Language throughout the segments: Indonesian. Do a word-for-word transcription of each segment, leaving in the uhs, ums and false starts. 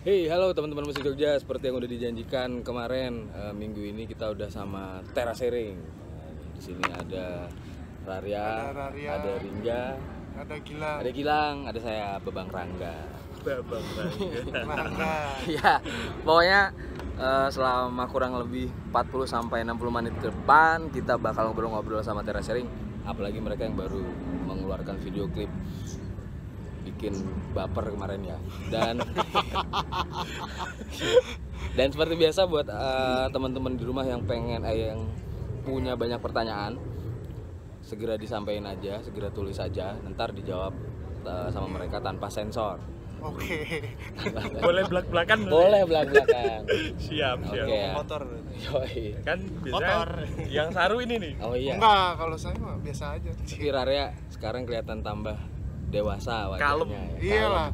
Hey, halo teman-teman musik Jogja. Seperti yang udah dijanjikan kemarin, uh, minggu ini kita udah sama Terasering. Nah, di sini ada Raria, ada, Raria, ada Ringga, ada Gilang, ada Gilang, ada saya Bebang Rangga. Bebang Rangga. Ya, pokoknya uh, selama kurang lebih empat puluh sampai enam puluh menit ke depan kita bakal ngobrol-ngobrol sama Terasering. Apalagi mereka yang baru mengeluarkan video klip bikin baper kemarin ya. Dan dan seperti biasa buat uh, teman-teman di rumah yang pengen eh, yang punya banyak pertanyaan, segera disampaikan aja, segera tulis aja, ntar dijawab uh, sama mereka tanpa sensor. Oke. Boleh belak-belakan? Boleh belak-belakan. Siap, siap. Oke, ya. Motor. Yoi. Kan biasanya Motor. yang saru ini nih. Oh iya. Enggak, kalau saya mah biasa aja. Tapi Raria sekarang kelihatan tambah dewasa wajahnya. Kalem. Ya. Iyalah.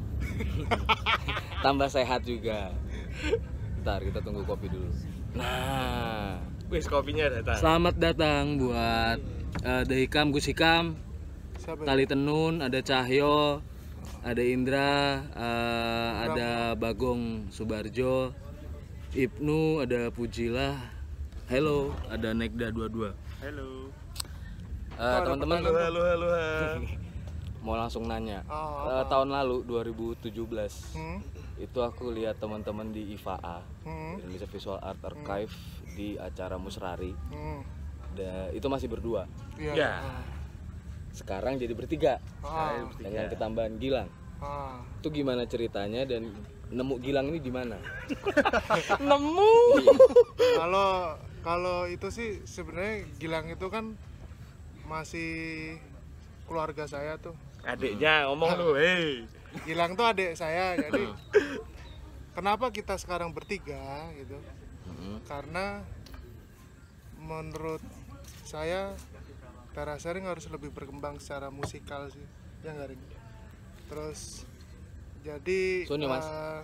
Tambah sehat juga. Ntar kita tunggu kopi dulu. Nah, Wis kopinya datang. selamat datang buat uh, Dehikam, Gus Hikam, Siapa? Tali Tenun, ada Cahyo, ada Indra, uh, ada Bagong Subarjo, Ibnu, ada Pujilah. Hello, ada Nekda dua puluh dua. Halo. Uh, teman-teman, Halo, halo, halo. halo. mau langsung nanya. Oh, Uh, tahun lalu dua ribu tujuh belas Hmm? itu aku lihat teman-teman di I V A, Hmm? Indonesia Visual Art Archive, di acara Musrari. Hmm. Da, itu masih berdua. Iya. Ya. Sekarang jadi bertiga Ah. dengan ketambahan Gilang. Ah. Itu gimana ceritanya dan nemu Gilang ini di mana? Nemu. Kalau kalau itu sih sebenarnya Gilang itu kan masih keluarga saya tuh. Adiknya ngomong lu, hei. Gilang tuh adik saya, jadi kenapa kita sekarang bertiga gitu? Hmm. Karena menurut saya Terasering harus lebih berkembang secara musikal sih, ya nggak Ring? Terus jadi Suni, Mas. eh,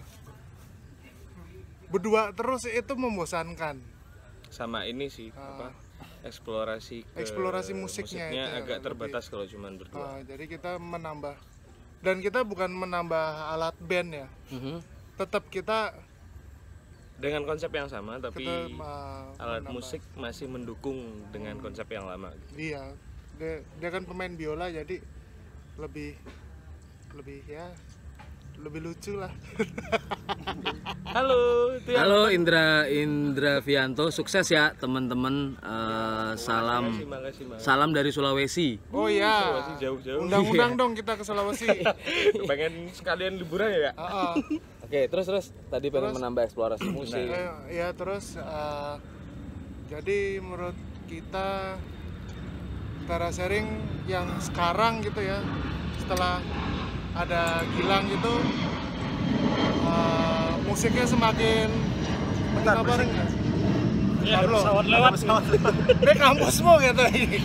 berdua terus itu membosankan. Sama ini sih, Ah. apa? Eksplorasi ke Eksplorasi musiknya itu ya, agak lebih. terbatas kalau cuman berdua. Eh, jadi kita menambah, dan kita bukan menambah alat band ya, Mhm. tetap kita Dengan konsep yang sama tapi kita eh, alat menambah. musik masih mendukung dengan konsep yang lama gitu. Iya, dia, dia kan pemain biola jadi lebih lebih ya lebih lucu lah. Halo, itu yang Halo Indra Indra Vianto, sukses ya teman-teman. Uh, salam Makasih, makasih, makasih. salam dari Sulawesi. Oh iya, Sulawesi jauh-jauh. undang-undang dong kita ke Sulawesi. Pengen sekalian liburan ya, Kak? Ah, ah. Oke, terus terus tadi pengen Terus? menambah eksplorasi musik. Eh, ya terus eh, jadi menurut kita Terasering yang sekarang gitu ya, setelah ada Gilang gitu, eh, musiknya semakin Bentar, apa, Ring? Iya, Pablo. pesawat lewat. pesawat Ini kampusmu gitu ini.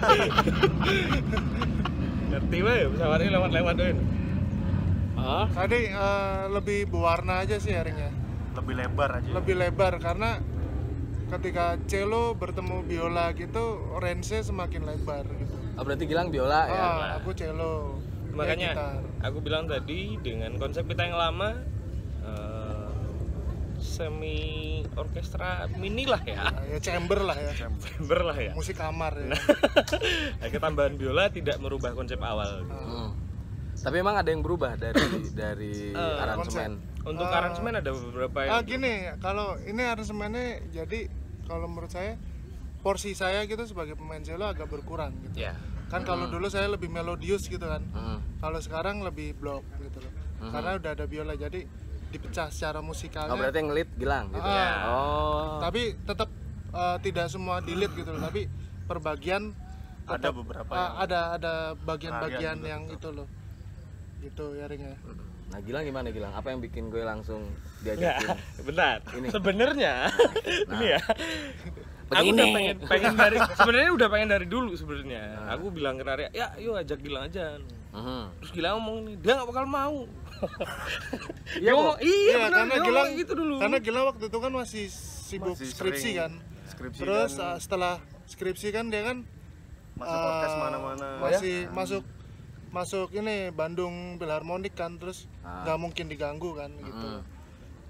Ngerti wae pesawatnya lewat-lewat doin. Ah, Tadi eh, lebih berwarna aja sih Ring ya, lebih lebar aja. lebih lebar karena ketika cello bertemu biola gitu range-nya semakin lebar gitu. oh, berarti Gilang biola ya. Ah, aku cello. dia Makanya gitar. aku bilang tadi dengan konsep kita yang lama, eh, semi orkestra mini lah ya, Ah, ya chamber lah ya, chamber lah ya. musik kamar ya. Nah, ketambahan biola tidak merubah konsep awal. Hmm. Tapi emang ada yang berubah dari dari Eh, aransemen. Untuk Ah. aransemen ada beberapa yang Ah gini, kalau ini aransemennya jadi kalau menurut saya porsi saya gitu sebagai pemain cello agak berkurang gitu. ya. Kan kalau dulu saya lebih melodius gitu kan. Hmm. Kalau sekarang lebih block gitu loh. Karena udah ada biola jadi dipecah secara musikalnya. Oh, berarti yang lead Gilang gitu. Ah. Ya. Oh. Tapi tetap eh, tidak semua di lead gitu loh, tapi perbagian Ada tetap, beberapa ah, yang ada ada bagian-bagian Bagian yang itu loh. Gitu ya Ring ya. Nah, Gilang gimana Gilang? Apa yang bikin gue langsung Ya, diajakin? benar. Ini. Sebenarnya ini ya. Aku Begini. udah pengen pengen dari sebenarnya udah pengen dari dulu sebenarnya. Aku bilang ke Raria, "Ya, yuk ajak Gilang aja." Mhm. Terus Gilang ngomong nih, dia nggak bakal mau. Iya, Dia ngomong, iya, Iya, benar, karena dia Gilang ngomong gitu dulu. Karena Gilang waktu itu kan masih sibuk Masih skripsi sering kan. skripsi Terus dan uh, setelah skripsi kan dia kan masuk uh, orkes mana-mana. Masih masuk masuk ini Bandung Philharmonic kan, terus Ah. nggak mungkin diganggu kan gitu. Hmm.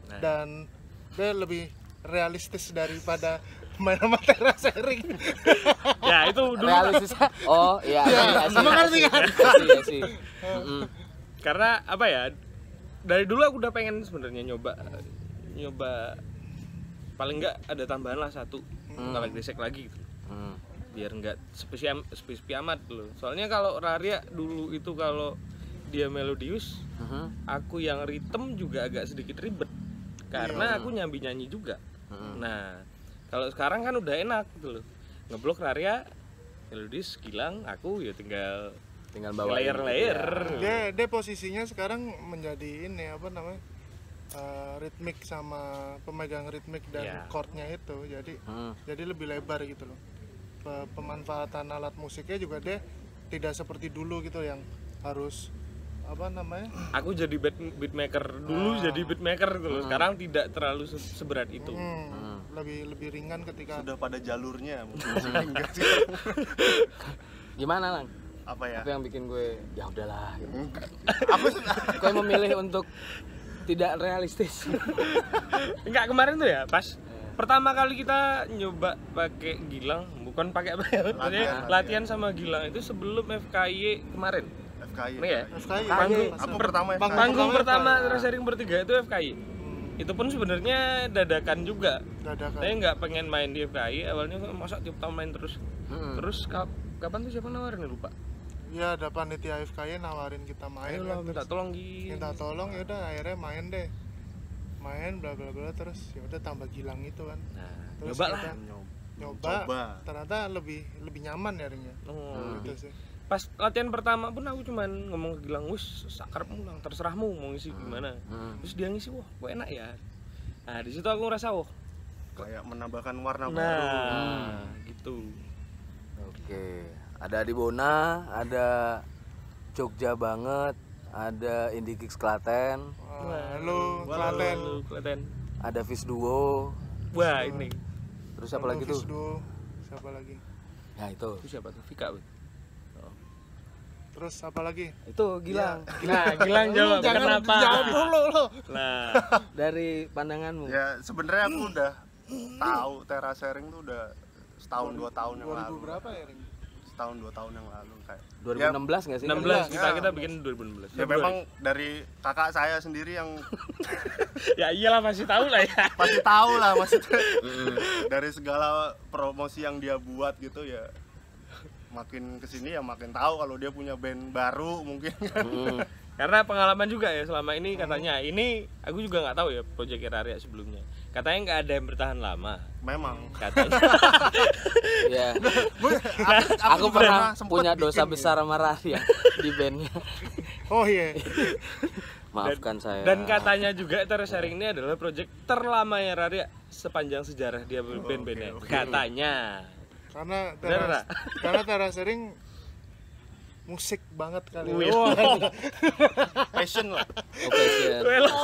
Nah. dan dia lebih realistis daripada main sama terasering. Ya itu dulu Realistis. Oh iya. Iya, iya sih, mengerti iya kan? sih, iya sih. Mm-mm. karena apa ya? Dari dulu aku udah pengen sebenarnya nyoba nyoba paling enggak ada tambahan lah satu Hmm. kalau desek lagi gitu. Hmm. Biar enggak spesial spesial amat loh. Soalnya kalau Raria dulu itu kalau dia melodius, Mhm. aku yang ritme juga agak sedikit ribet karena aku nyambi nyanyi juga. Mhm. Nah, kalau sekarang kan udah enak gitu loh. Ngeblok Raria, melodius, Gilang, aku ya tinggal Tinggal bawa layer-layer. Dia dia posisinya sekarang menjadi ini apa namanya? Uh, ritmik sama pemegang ritmik dan Iya. chordnya itu. Jadi Hmm. jadi lebih lebar gitu loh. Pe- pemanfaatan alat musiknya juga dia tidak seperti dulu gitu yang harus apa namanya? Aku jadi beat beatmaker dulu jadi beatmaker gitu loh. Sekarang tidak terlalu se- seberat itu. Hmm, lebih lebih ringan ketika Sudah pada jalurnya mungkin sih, enggak sih. Gimana Lang? Apa ya? Apa yang bikin gue ya udahlah gitu. Aku Gue memilih untuk tidak realistis. Enggak, kemarin tuh ya pas pertama kali kita nyoba pakai Gilang, bukan pakai apa ya? Maksudnya Latihan, latihan sama Gilang itu sebelum F K Y kemarin. F K I. Ini ya? F K I Panggung masa- Aku pertama F K I. Panggung Panggung pertama pertama F K I. Terasering bertiga itu F K Y. Itu pun sebenarnya dadakan juga. Dadakan. Saya nggak pengen main di F K I, awalnya masa tiap tahun main terus. Mm-mm. Terus kap- kapan tuh siapa nawarin ya, lupa. Ya ada panitia F K I nawarin kita main Ayo kan, lah minta terus tolong Gi. minta tolong ya udah akhirnya main deh. Main bla bla bla terus ya udah tambah Gilang itu kan. Nah, Terus coba lah. kita Nyoba. nyoba, Coba. ternyata lebih lebih nyaman ya ringnya. Oh, Gitu sih. pas latihan pertama pun aku cuman ngomong ke Gilang, wis sakarepmu Lang, terserahmu mau ngisi gimana. Hmm. Terus dia ngisi, wah kok enak ya. Nah di situ aku ngerasa wah, Kayak menambahkan warna baru. nah gitu. Oke, ada di Bona, ada Jogja banget, ada Indie Kicks Klaten, Wah, lu Klaten. Lu Klaten. ada Fish Duo, Wah ini, terus apa lagi tuh? Fisdu, siapa lagi? Ya itu, itu siapa tuh? Vika. Wih. Terus apa lagi? itu Gilang. Nah Gilang jawab Jangan kenapa? jawab dulu lo. Nah Dari pandanganmu. Ya sebenarnya aku udah tahu terasering tuh udah setahun dua tahun yang dua ribu lalu. berapa ya ring? Setahun dua tahun yang lalu kayak. dua ribu enam belas nggak sih? enam belas kita Ya. kita bikin dua ribu enam belas. Ya memang dari kakak saya sendiri yang Ya iyalah pasti tahu lah ya. pasti tahu lah maksudnya. Dari segala promosi yang dia buat gitu ya. Makin kesini ya makin tahu kalau dia punya band baru mungkin kan. Mm. Karena pengalaman juga ya selama ini katanya ini aku juga nggak tahu ya Project Raria sebelumnya. Katanya nggak ada yang bertahan lama. Memang. Katanya. Ya, Aku, aku pernah sempet punya dosa bikin besar sama Raria di bandnya. Oh iya. Maafkan saya. Dan katanya juga Terasering ini adalah project terlama ya Raria sepanjang sejarah dia band-bandnya. Katanya. Karena Bener teras, nggak? karena terasering musik banget kali. Wih. Wah, passion lah. Oke, siap.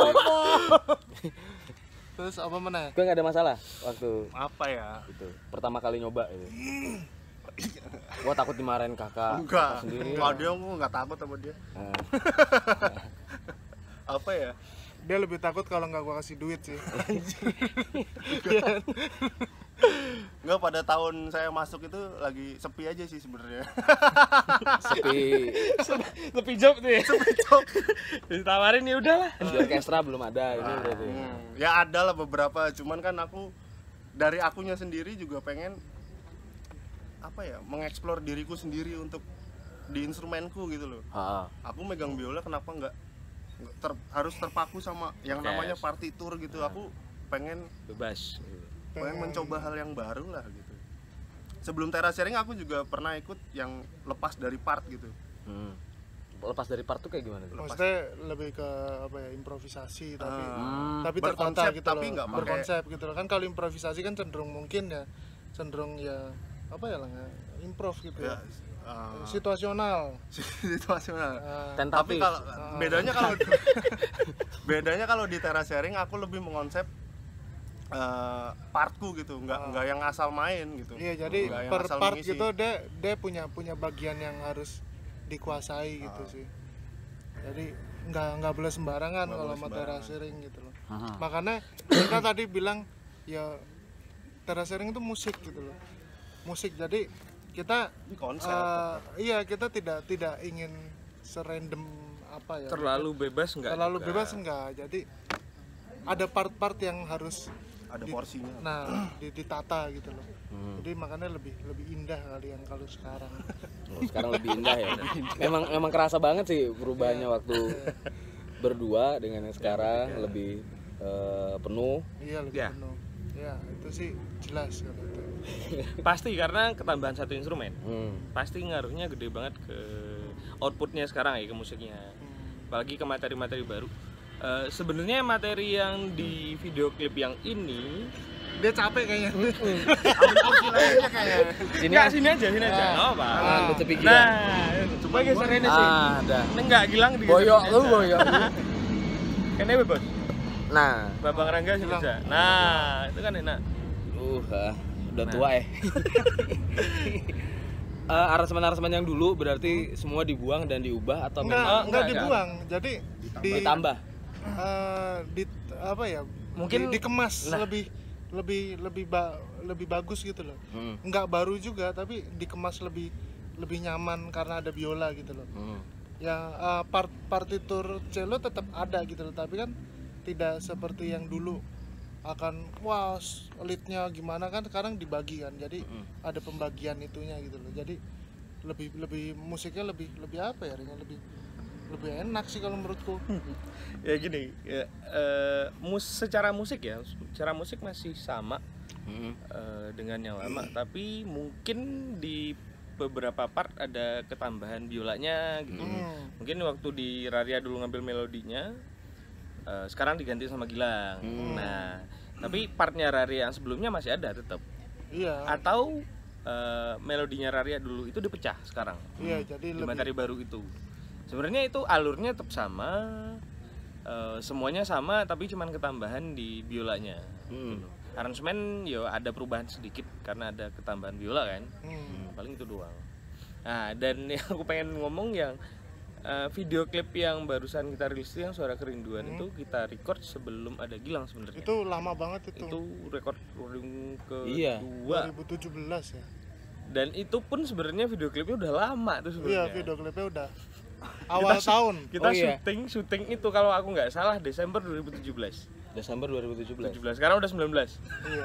terus apa mana? Gue nggak ada masalah waktu Apa ya? itu pertama kali nyoba itu. Gua takut dimarahin kakak. Enggak. kakak sendiri. Enggak dia aku enggak takut sama dia. Nah, Apa ya? Dia lebih takut kalau nggak gua kasih duit sih. Enggak, pada tahun saya masuk itu lagi sepi aja sih sebenarnya. sepi. Lebih job tuh ya. Ditawarin ya udahlah. Di orkestra belum ada ini berarti. Hmm, ya ada lah beberapa, cuman kan aku dari akunya sendiri juga pengen apa ya, mengeksplor diriku sendiri untuk di instrumenku gitu loh. Ha, Aku megang biola kenapa nggak nggak ter- harus terpaku sama yang Yes. namanya partitur gitu. Aku pengen Bebas. pengen mencoba hal yang baru lah gitu. Sebelum Terasering aku juga pernah ikut yang lepas dari part gitu. hmm. Lepas dari part tuh kayak gimana tuh? Maksudnya lebih ke apa ya, improvisasi tapi Hmm. tapi tertata Berkonsep, gitu tapi loh. nggak pakai- Berkonsep gitu loh. Kan kalau improvisasi kan cenderung mungkin ya cenderung ya apa ya lah improv gitu ya. Ya, uh, Situasional. situasional. Nah, Tentatif. Tapi kalau bedanya kalau bedanya kalau di Terasering aku lebih mengoncep eh, partku gitu, nggak Ah. nggak yang asal main gitu. iya, jadi Nggak yang per asal part mengisi. gitu dia dia punya punya bagian yang harus dikuasai gitu Ah. sih. Jadi nggak nggak boleh sembarangan Nggak kalau boleh sama sembarangan. terasering gitu loh. Aha. Makanya kita tadi bilang ya terasering itu musik gitu loh, musik. Jadi kita Ini konsep. eh, iya kita tidak tidak ingin serandom apa ya, Terlalu bebas enggak? terlalu juga. bebas enggak. Jadi ada part-part yang harus Ada di- porsinya. nah di- ditata gitu loh. Hmm. Jadi makanya lebih lebih indah kali yang kalau sekarang. Oh, sekarang lebih indah ya. Memang memang kerasa banget sih perubahannya waktu berdua dengan yang sekarang lebih eh, penuh. Iya lebih Ya. penuh. Ya itu sih jelas kalau itu. Pasti karena ketambahan satu instrumen. Hmm. Pasti ngaruhnya gede banget ke outputnya sekarang ya, ke musiknya. Hmm. Apalagi ke materi-materi baru. Eh, sebenarnya materi yang di video klip yang ini Dia capek kayaknya. Sini enggak, ah. sini aja, sini aja. Ah. Enggak apa. Ah, lu tepi gila. Nah, coba geser ini sih. Ah, ada. Enggak Gilang di Boyok lu boyok. Kene bos. Nah, Babang Rangga sini Gilang. aja. Nah, itu kan enak. uh, ah, udah Nah. tua ya. Eh, aransemen-aransemen yang dulu berarti semua dibuang dan diubah atau Enggak, memang Oh, enggak enggak, dibuang. Jadi di ditambah? eh, di apa ya? Mungkin- di- dikemas nah. lebih lebih lebih ba- lebih bagus gitu loh. Hmm. Enggak baru juga tapi dikemas lebih lebih nyaman karena ada biola gitu loh. Hmm. Yang eh, part partitur cello tetap ada gitu loh, tapi kan tidak seperti yang dulu akan wah leadnya gimana kan sekarang dibagi kan. Jadi Mm. ada pembagian itunya gitu loh. Jadi lebih lebih musiknya lebih lebih apa ya? Ringnya lebih lebih enak sih kalau menurutku. Ya gini, ya, eh, mus secara musik ya, secara musik masih sama Hmm. eh, dengan yang lama, tapi mungkin di beberapa part ada ketambahan biolanya gitu. Hmm. Mungkin waktu di Raria dulu ngambil melodinya, eh, sekarang diganti sama Gilang. Hmm. Nah, tapi partnya Raria yang sebelumnya masih ada tetap. Iya. Atau eh, melodinya Raria dulu itu dipecah sekarang Iya, jadi di lebih materi baru itu. Sebenarnya itu alurnya tetap sama, eh, semuanya sama, tapi cuman ketambahan di biolanya. Hmm. Aransemen ya ada perubahan sedikit karena ada ketambahan biola kan. hmm. Paling itu doang. Nah, dan yang aku pengen ngomong yang eh, video klip yang barusan kita rilis itu yang Suara Kerinduan Hmm. itu kita record sebelum ada Gilang sebenarnya. Itu lama banget itu. Itu record recording Iya. kedua. dua ribu tujuh belas ya. Dan itu pun sebenarnya video klipnya udah lama tuh Iya, sebenarnya. video klipnya udah awal Kita- tahun. Kita Oh, iya. syuting syuting itu kalau aku nggak salah Desember dua ribu tujuh belas. Desember dua ribu tujuh belas. tujuh belas. Sekarang udah sembilan belas. Iya.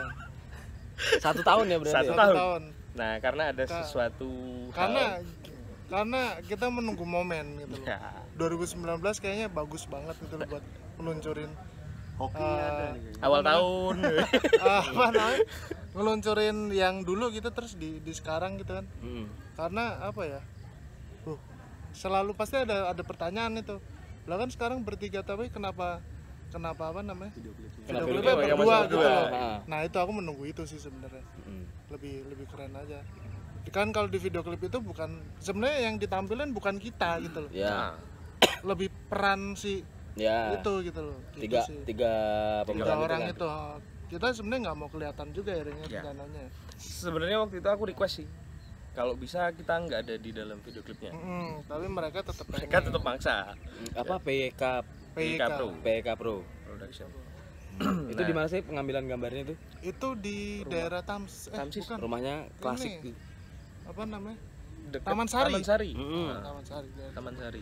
Satu tahun ya berarti. Satu ya? Satu tahun. tahun. Nah, karena ada Ka- sesuatu Karena hal. karena kita menunggu momen gitu loh. Ya. dua ribu sembilan belas kayaknya bagus banget gitu loh buat meluncurin Hoki eh, ada nih. Awal tahun. apa namanya? Ngeluncurin yang dulu gitu terus di di sekarang gitu kan. Hmm. Karena apa ya? Uh, selalu pasti ada ada pertanyaan itu. Lah kan sekarang bertiga tapi kenapa kenapa apa namanya? Kenapa Video video klipnya klipnya berdua masih gitu berdua? loh. Ah. Nah, itu aku menunggu itu sih sebenarnya. Hmm. Lebih lebih keren aja. Kan kalau di video klip itu bukan sebenarnya yang ditampilin bukan kita gitu loh. Ya. Lebih peran si Ya. itu gitu loh. Gitu Tiga sih. tiga Tiga pemeran orang itu. itu. Kita sebenarnya nggak mau kelihatan juga ya ringnya Ya. dananya. Sebenarnya waktu itu aku request sih. Kalau bisa kita nggak ada di dalam video klipnya. Mm-mm, tapi mereka tetap Mereka tetap maksa. kan. Apa P K P P K. K Pro. P K Pro. Production. Itu di mana sih pengambilan gambarnya itu? Itu di daerah Tams eh Tamsis. bukan. Rumahnya klasik. Ini. Apa namanya? Dekat Taman Sari. Taman Sari. Mm-mm. Nah, Taman Sari. daerah. Taman Sari.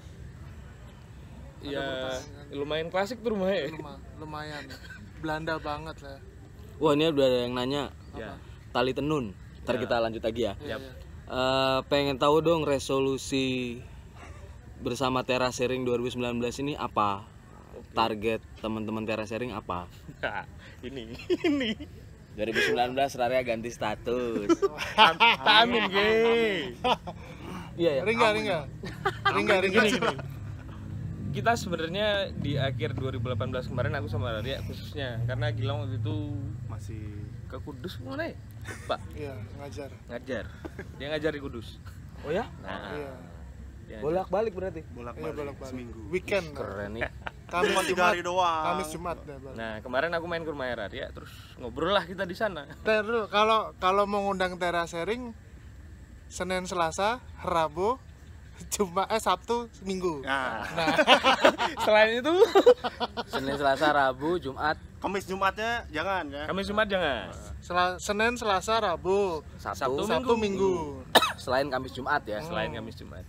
Ada Ya, pertanyaan. lumayan klasik tuh rumahnya. Luma- lumayan. Belanda banget lah. Wah, ini udah ada yang nanya. Ya. Tali tenun. Ntar Ya. kita lanjut lagi ya. Iya, Yap. iya. Eh, pengen tahu dong resolusi bersama Terasering dua ribu sembilan belas ini apa? Target teman-teman Terasering apa? Nah, ini ini. dua ribu sembilan belas Raria ganti status. Amin, ge. Iya ya. Ringga, ringga. Ringga, ringga. Gini, gini. Kita sebenarnya di akhir dua ribu delapan belas kemarin aku sama Raria khususnya karena Gilang waktu itu Masih ke Kudus mana ya? Lupa, Iya, ngajar. ngajar. Dia ngajar di Kudus. Oh ya? Nah, Iya. dia Bolak-balik berarti. Iya, bolak-balik bolak-balik. seminggu. Weekend. Keren nih. Kamis Cuma tiga Jumat. hari doang. Kamis Jumat deh, Bang. Nah, kemarin aku main ke rumah Raria terus ngobrol lah kita di sana. Ntar dulu, kalau kalau mau ngundang Terasering Senin Selasa, Rabu, Cuma eh Sabtu Minggu. Nah, Selain itu, Senin, Selasa, Rabu, Jumat, Kamis Jumatnya jangan ya. Kamis Jumat jangan. Sel- Senin, Selasa, Rabu, Sabtu, Sabtu, Sabtu, Minggu. selain Kamis Jumat ya. Selain Kamis Jumat.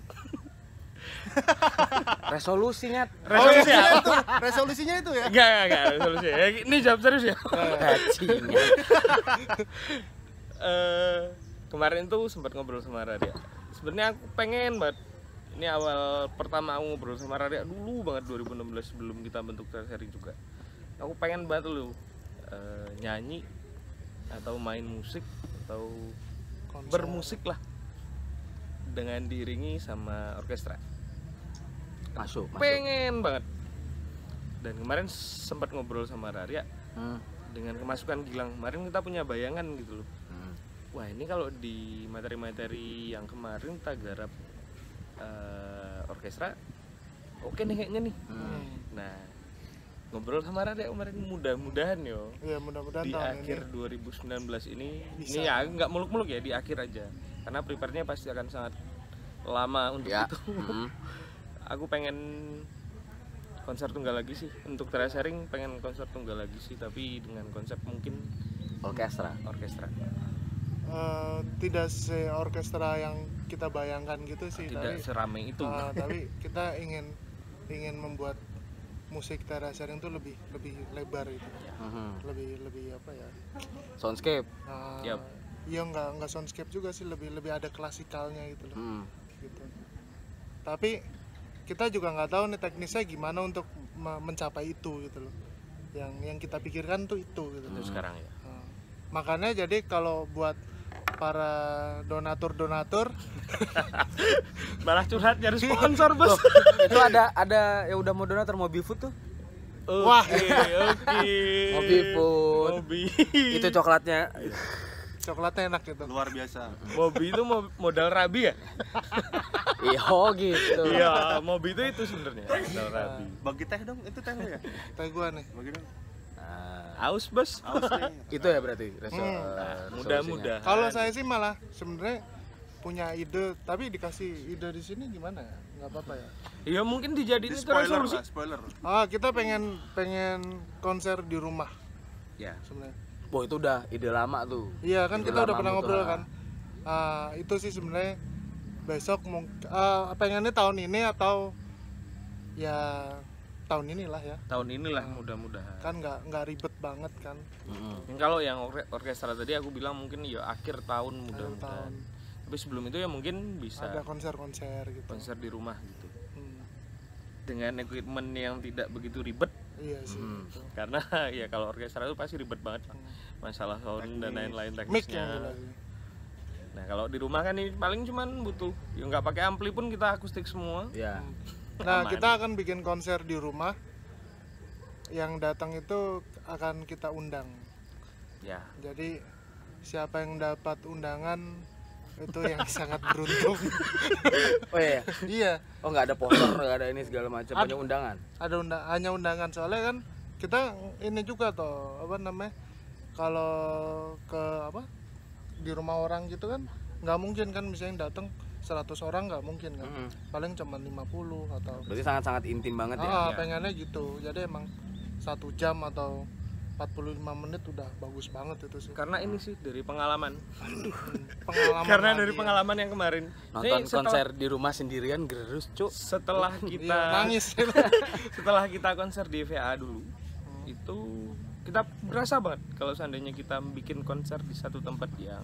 Resolusinya Resolusi ya? Itu resolusinya itu ya. Enggak, enggak, enggak, resolusi. Eh, Ini jawab serius ya. gajinya. Eh, kemarin tuh sempat ngobrol sama Radia. Sebenarnya aku pengen banget. Ini awal pertama aku ngobrol sama Radia dulu banget dua ribu enam belas sebelum kita bentuk Terasering juga. Aku pengen banget lu eh, nyanyi atau main musik atau Konser. bermusik lah dengan diiringi sama orkestra. Masuk, masuk. Pengen banget. Dan kemarin sempat ngobrol sama Radia Hmm. dengan kemasukan Gilang. Kemarin kita punya bayangan gitu loh. Hmm. Wah ini kalau di materi-materi yang kemarin kita garap uh, orkestra, oke nih kayaknya nih. Hmm. Nah ngobrol sama Radia kemarin, mudah-mudahan yo Ya mudah-mudahan di tahun akhir ini dua ribu sembilan belas ini, Bisa. ini ya nggak muluk-muluk ya, di akhir aja. Karena prepare-nya pasti akan sangat lama untuk Ya. itu. Hmm. Aku pengen konser tunggal lagi sih. Untuk Terasering pengen konser tunggal lagi sih, tapi dengan konsep mungkin Orkestra. orkestra. eh, tidak seorkestra yang kita bayangkan gitu sih, Tidak tapi seramai itu. ah, tapi kita ingin ingin membuat musik Terasering itu lebih lebih lebar gitu, Hmm. lebih lebih apa ya? Soundscape. ah, Yap. Iya nggak nggak soundscape juga sih, lebih lebih ada klasikalnya gitu loh. Hmm. Gitu. Tapi kita juga nggak tahu nih teknisnya gimana untuk me- mencapai itu gitu loh. Yang yang kita pikirkan tuh itu gitu. Itu sekarang ya. Nah, makanya jadi kalau buat para donatur-donatur Malah curhat nyari sponsor, Bos. Itu ada ada yang udah mau donatur mobil food tuh. Wah. Oke, oke. Mobi food. Mobi. Itu coklatnya. coklatnya enak gitu. Luar biasa. Mobi itu mo- modal rabi ya? Iya, oh gitu. Iya, Mobi itu itu sebenarnya modal rabi. Bagi teh dong, itu teh lu ya. Teh gua nih. Bagi dong. Nah, Aus, Bos. Aus nih. itu ya berarti reso- Hmm. eh, Mudah-mudahan. resolusinya. Kalau saya sih malah sebenarnya punya ide, tapi dikasih ide di sini gimana ya? Nggak apa-apa ya. Iya, mungkin dijadiin Ini itu spoiler resolusi. lah, spoiler. Ah, kita pengen pengen konser di rumah Ya. sebenarnya. Wah, itu udah ide lama tuh. Iya kan, Ide kita udah lama pernah betul, ngobrol ah. kan. Ah, itu sih sebenarnya besok mau ah, pengennya tahun ini atau ya tahun inilah ya. Tahun inilah mudah-mudahan. Kan nggak nggak ribet banget kan. Mm-mm. Yang kalau yang orke- orkestra tadi aku bilang mungkin ya akhir tahun Akhir mudah-mudahan. tahun Tapi sebelum itu ya mungkin bisa ada konser-konser gitu. konser di rumah gitu. Hmm, Dengan equipment yang tidak begitu ribet. iya sih. Hmm. gitu. Karena ya kalau orkestra itu pasti ribet banget lah. Masalah sound dan lain-lain Mic teknisnya. yang gila sih. Nah kalau di rumah kan ini paling cuman butuh ya nggak pakai ampli pun kita akustik semua. Ya. Nah, Aman. kita akan bikin konser di rumah. Yang datang itu akan kita undang. Ya. Jadi siapa yang dapat undangan itu yang sangat beruntung. Oh iya. Iya, Oh, nggak ada poster, nggak ada ini segala macam, Ad- punya undangan. ada undang hanya undangan soalnya kan kita ini juga toh apa namanya? Kalau ke apa? Di rumah orang gitu kan nggak mungkin kan misalnya datang seratus orang nggak mungkin kan. Mm-mm. Paling cuma lima puluh atau Berarti sangat-sangat intim banget ya. ah, ya. pengennya gitu. Jadi emang satu jam atau empat puluh lima menit udah bagus banget itu sih. Karena ini sih dari pengalaman. Pengalaman Karena lagi dari ya. pengalaman yang kemarin. Nonton Nih, setelah- konser di rumah sendirian gerus, Cuk. Setelah Iya, kita nangis. setelah kita konser di V A dulu, itu kita berasa banget kalau seandainya kita bikin konser di satu tempat yang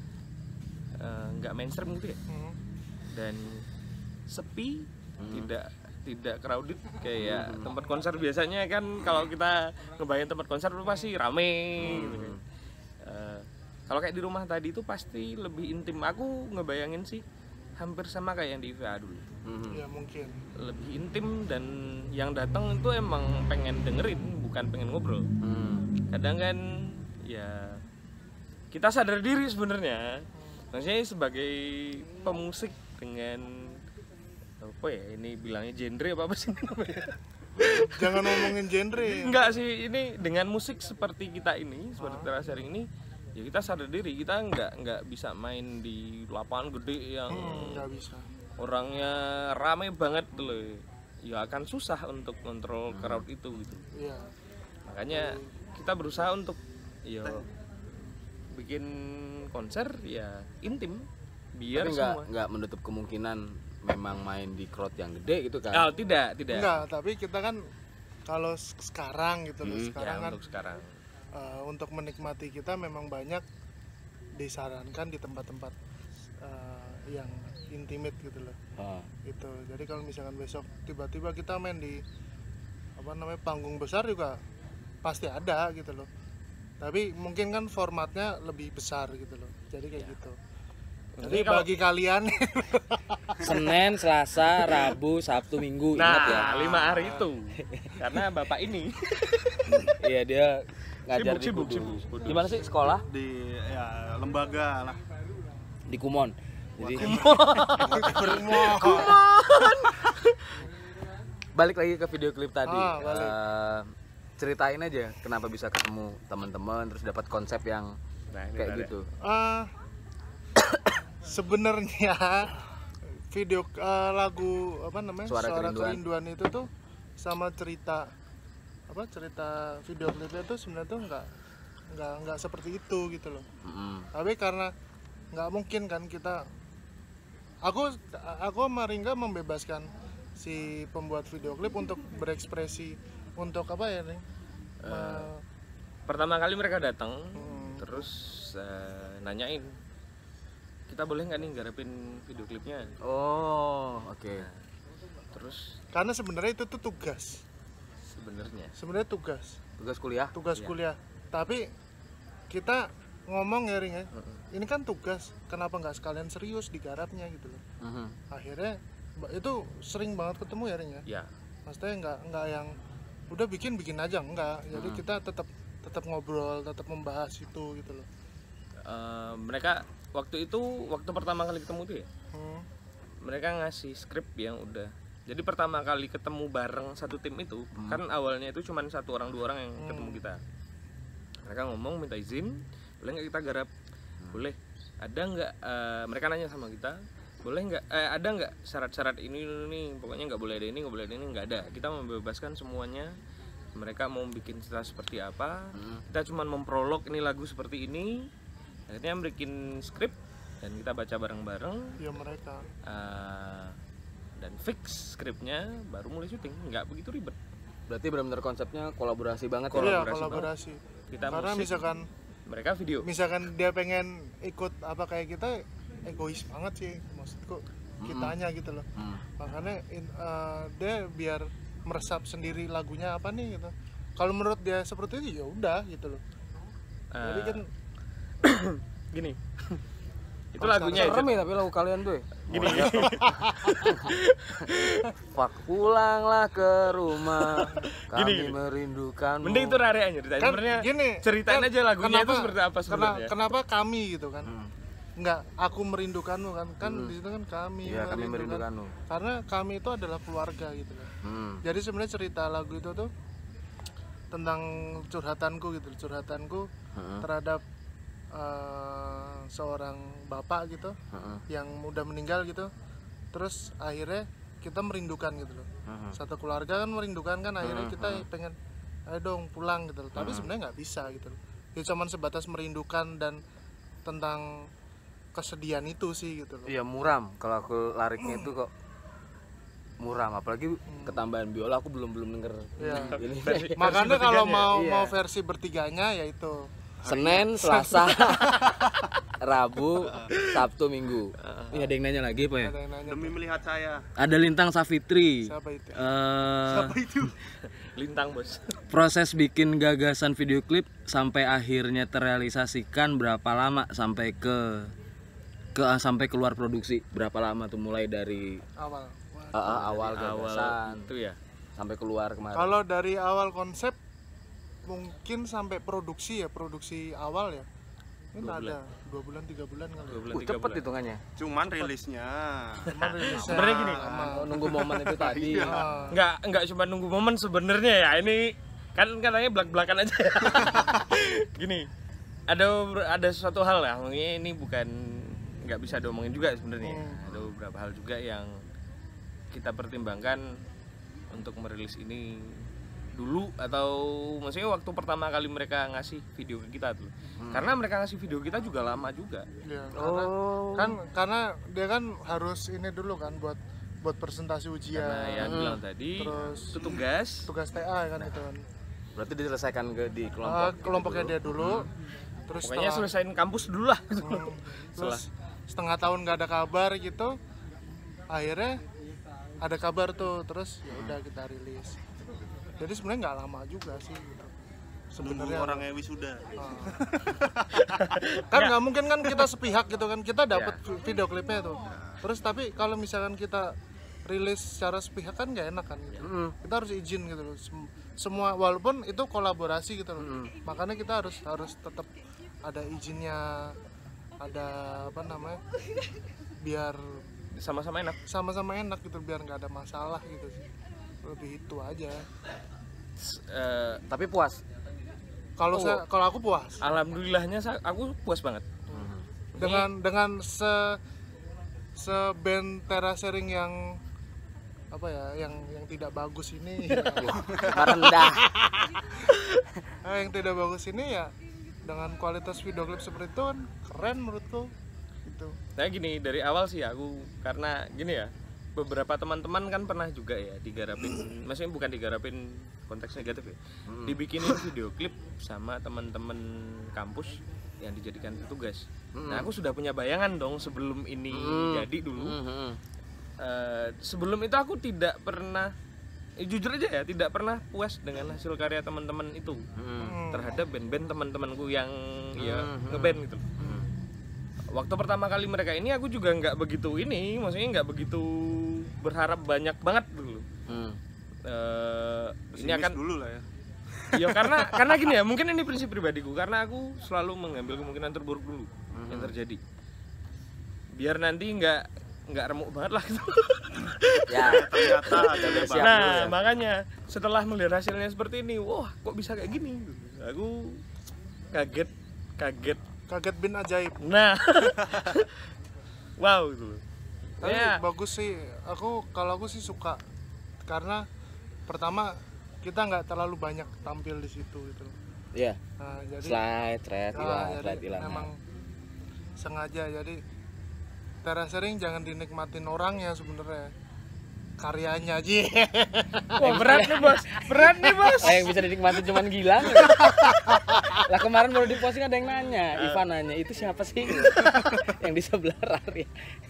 eh, nggak mainstream gitu ya, Hmm. dan sepi, tidak tidak crowded kayak tempat konser biasanya kan. Kalau kita ngebayangin tempat konser itu pasti rame gitu kan. Eh, kalau kayak di rumah tadi itu pasti lebih intim. Aku ngebayangin sih hampir sama kayak yang di V A dulu, Mhm. Ya mungkin. lebih intim, dan yang datang itu emang pengen dengerin bukan pengen ngobrol. Hmm. Kadang kan ya kita sadar diri sebenarnya, maksudnya sebagai pemusik dengan apa ya, ini bilangnya genre apa apa sih namanya? Jangan ngomongin genre. Enggak sih, ini dengan musik seperti kita ini, seperti Terasering ini, ya kita sadar diri kita nggak nggak bisa main di lapangan gede yang Hmm, nggak bisa. orangnya rame banget tuh loh, ya akan susah untuk kontrol crowd itu gitu. Iya. Makanya kita berusaha untuk ya bikin konser ya intim biar Tapi nggak semua. nggak menutup kemungkinan memang main di crowd yang gede gitu kan? Oh, tidak, tidak. Enggak, tapi kita kan kalau s- sekarang gitu loh, Hmm, sekarang Ya, kan untuk sekarang. eh, untuk menikmati kita memang banyak disarankan di tempat-tempat eh, yang intimate gitu loh. Ah. Itu. Jadi kalau misalkan besok tiba-tiba kita main di apa namanya panggung besar juga pasti ada gitu loh. Tapi mungkin kan formatnya lebih besar gitu loh. Jadi kayak gitu. Jadi Jadi kalau- bagi kalian Senin, Selasa, Rabu, Sabtu, Minggu, ingat ya? Nah, lima hari itu. Karena bapak ini Iya dia ngajar di Sibuk, Kudus. sibuk, sibuk, Kudus. Di mana sih sekolah? Di ya lembaga lah. Di Kumon. Jadi balik lagi ke video klip tadi. Ah, balik. Eh, ceritain aja kenapa bisa ketemu teman-teman terus dapat konsep yang Nah, ini kayak ada. gitu. eh sebenarnya video eh, lagu apa namanya Suara Kerinduan. Kerinduan itu tuh sama cerita apa cerita video klipnya tuh sebenarnya tuh nggak nggak nggak seperti itu gitu loh. Mm-mm. Tapi karena nggak mungkin kan kita aku aku sama Ringga membebaskan si pembuat video klip untuk berekspresi untuk apa ya nih Me- Pertama kali mereka datang, Hmm. terus eh, nanyain, kita boleh nggak nih garapin video klipnya? Oh, oke. Terus karena sebenarnya itu tuh tugas sebenarnya sebenarnya tugas Tugas kuliah? tugas Iya. kuliah tapi kita ngomong ya Ring ya ini kan tugas kenapa nggak sekalian serius digarapnya gitu loh Mhm. akhirnya ba- itu sering banget ketemu ya Ring ya ya maksudnya nggak nggak yang udah bikin bikin aja enggak jadi kita tetap tetap ngobrol tetap membahas itu gitu loh eh, mereka waktu itu waktu pertama kali ketemu tuh ya, hmm. mereka ngasih skrip yang udah. Jadi pertama kali ketemu bareng satu tim itu, kan awalnya itu cuma satu orang dua orang yang ketemu kita. Mereka ngomong minta izin, boleh nggak kita garap? Boleh. Ada nggak? eh, mereka nanya sama kita, boleh nggak? Eh, ada nggak syarat-syarat ini ini, ini? Pokoknya nggak boleh ada ini, nggak boleh ada ini, nggak ada. Kita membebaskan semuanya. Mereka mau bikin cerita seperti apa? Kita cuma memprolog ini lagu seperti ini. Akhirnya bikin skrip dan kita baca bareng-bareng. ya mereka eh, dan fix skripnya baru mulai syuting, nggak begitu ribet. Berarti benar-benar konsepnya kolaborasi banget ya? iya Kolaborasi kolaborasi Kita karena musik, misalkan mereka video. misalkan dia pengen ikut apa kayak kita egois banget sih maksudku kitanya gitu loh Hmm. makanya in- eh, dia biar meresap sendiri lagunya apa nih gitu kalau menurut dia seperti itu ya udah gitu loh jadi Eh, kan gini, itu lagunya itu. Serem ya tapi lagu kalian tuh ya? Gini, Pak pulanglah ke rumah, kami Gini. merindukanmu. mending itu rare aja ceritain. kan Sebenarnya gini ceritain kan aja lagunya itu kenapa- seperti apa kena- sebenarnya. kenapa kami gitu kan Hmm. nggak aku merindukanmu kan kan di situ kan kami Iya, kami merindukanmu. karena kami itu adalah keluarga gitu loh Hmm. jadi sebenarnya cerita lagu itu tuh tentang curhatanku gitu curhatanku Heeh. terhadap eh, seorang bapak gitu Heeh. yang udah meninggal gitu terus akhirnya kita merindukan gitu loh Heeh. satu keluarga kan merindukan kan akhirnya kita pengen ayo dong pulang gitu loh tapi sebenarnya nggak bisa gitu loh ya cuman sebatas merindukan dan tentang kesedihan itu sih gitu loh Iya muram. Kalau aku lariknya itu kok muram. Apalagi ketambahan biola aku belum belum denger. Iya. Ini. makanya kalau mau Iya. mau versi bertiganya ya itu Senin, Selasa, Rabu, Sabtu, Minggu. Ini ada yang nanya lagi apa ya? ada yang nanya Demi melihat saya. Ada Lintang Safitri. siapa itu Eh, Apa itu? Lintang bos. proses bikin gagasan video klip sampai akhirnya terrealisasikan berapa lama sampai ke ke sampai keluar produksi berapa lama tuh mulai dari awal uh, Wah. uh, awal Awal gagasan itu ya. sampai keluar kemarin. kalau dari awal konsep mungkin sampai produksi ya produksi awal ya ini Dua ada dua bulan tiga bulan kali Dua ya. bulan Uh, tiga cepet bulan. hitungannya. Cuman rilisnya. Cuman rilisnya Sebenarnya gini. lama. Oh, nunggu momen itu tadi. Ah, Nggak nggak cuma nunggu momen sebenarnya ya, ini kan katanya belak-belakan aja. Gini, ada ada suatu hal lah, mungkin ini bukan nggak bisa diomongin juga sebenarnya. Ada beberapa beberapa hal juga yang kita pertimbangkan untuk merilis ini dulu, atau maksudnya waktu pertama kali mereka ngasih video ke kita tuh. Hmm. Karena mereka ngasih video kita juga lama juga. Ya, karena, Oh. kan karena dia kan harus ini dulu kan buat buat presentasi ujian. Karena yang Hmm. bilang tadi Terus itu tugas. tugas T A kan itu kan. Berarti diselesaikan ke di kelompok. Ah, gitu kelompoknya dulu. dia dulu. Terus Pokoknya setelah, selesain kampus dulu lah. hmm, terus setengah tahun nggak ada kabar gitu. Akhirnya ada kabar tuh, terus ya udah kita rilis. Jadi sebenarnya nggak lama juga sih gitu. Nunggu Sebenarnya orangnya wisuda. ah. Kan nggak mungkin kan kita sepihak gitu kan, kita dapat Ya. video klipnya tuh. Terus tapi kalau misalkan kita rilis secara sepihak kan nggak enak kan gitu. Mm. Kita harus izin gitu loh. Sem- Semua walaupun itu kolaborasi gitu loh. Makanya kita harus harus tetap ada izinnya, ada apa namanya? Biar Sama-sama enak. sama-sama enak gitu, biar nggak ada masalah gitu sih. Lebih itu aja. S- eh, Tapi puas. Kalau Oh. saya kalau aku puas alhamdulillahnya sa- aku puas banget. dengan dengan se se band terasering yang apa ya, yang yang tidak bagus ini Rendah. eh, yang tidak bagus ini ya, dengan kualitas video klip seperti itu kan keren menurutku gitu. Nah gini, dari awal sih aku, karena gini ya, beberapa teman-teman kan pernah juga ya digarapin, maksudnya bukan digarapin konteks negatif ya, dibikinin video klip sama teman-teman kampus yang dijadikan tugas. Nah aku sudah punya bayangan dong sebelum ini jadi dulu. Mhm. Eh, sebelum itu aku tidak pernah, eh, jujur aja ya, tidak pernah puas dengan hasil karya teman-teman itu Hmm. terhadap band-band teman-temanku yang ya ngeband gitu. Waktu pertama kali mereka ini aku juga nggak begitu ini, maksudnya nggak begitu berharap banyak banget dulu. Hmm. Eh, ini Pesimis akan dulu lah ya. ya karena karena gini ya, mungkin ini prinsip pribadiku, karena aku selalu mengambil kemungkinan terburuk dulu yang terjadi, biar nanti nggak nggak remuk banget lah gitu. Ya, Ternyata ada Udah siap Nah dulu ya. makanya setelah melihat hasilnya seperti ini, wah kok bisa kayak gini, aku kaget kaget. Kaget bin ajaib. Nah wow gitu. Tapi Ya bagus sih, aku kalau aku sih suka karena pertama kita nggak terlalu banyak tampil di situ gitu. Iya. Nah, jadi Slide, thread, nah, ilang, jadi slide, ilang. memang sengaja, jadi terasering jangan dinikmatin orangnya sebenarnya, karyanya aja. wah berat nih bos, berat nih bos. Ah, yang bisa dinikmatin cuman Gilang. Lah kemarin baru di posting ada yang nanya, Ivan nanya, itu siapa sih? Yang di sebelah Rari.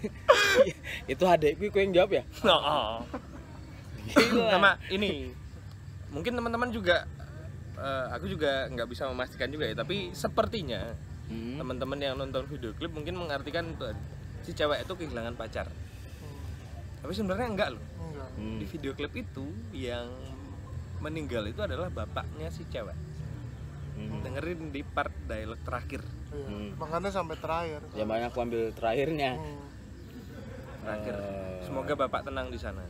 Itu adekku, aku yang jawab ya? Oh. Gila. Sama ini mungkin teman-teman juga, eh, aku juga nggak bisa memastikan juga ya, tapi sepertinya Hmm. teman-teman yang nonton video klip mungkin mengartikan itu si cewek itu kehilangan pacar, tapi sebenarnya enggak loh. Enggak. Hmm. Di video klip itu yang meninggal itu adalah bapaknya si cewek. Hmm. Dengerin di part dialog terakhir. Iya. Hmm. Makanya sampai terakhir. Ya makanya aku ambil terakhirnya. Hmm. Terakhir. Eh. Semoga bapak tenang di sana.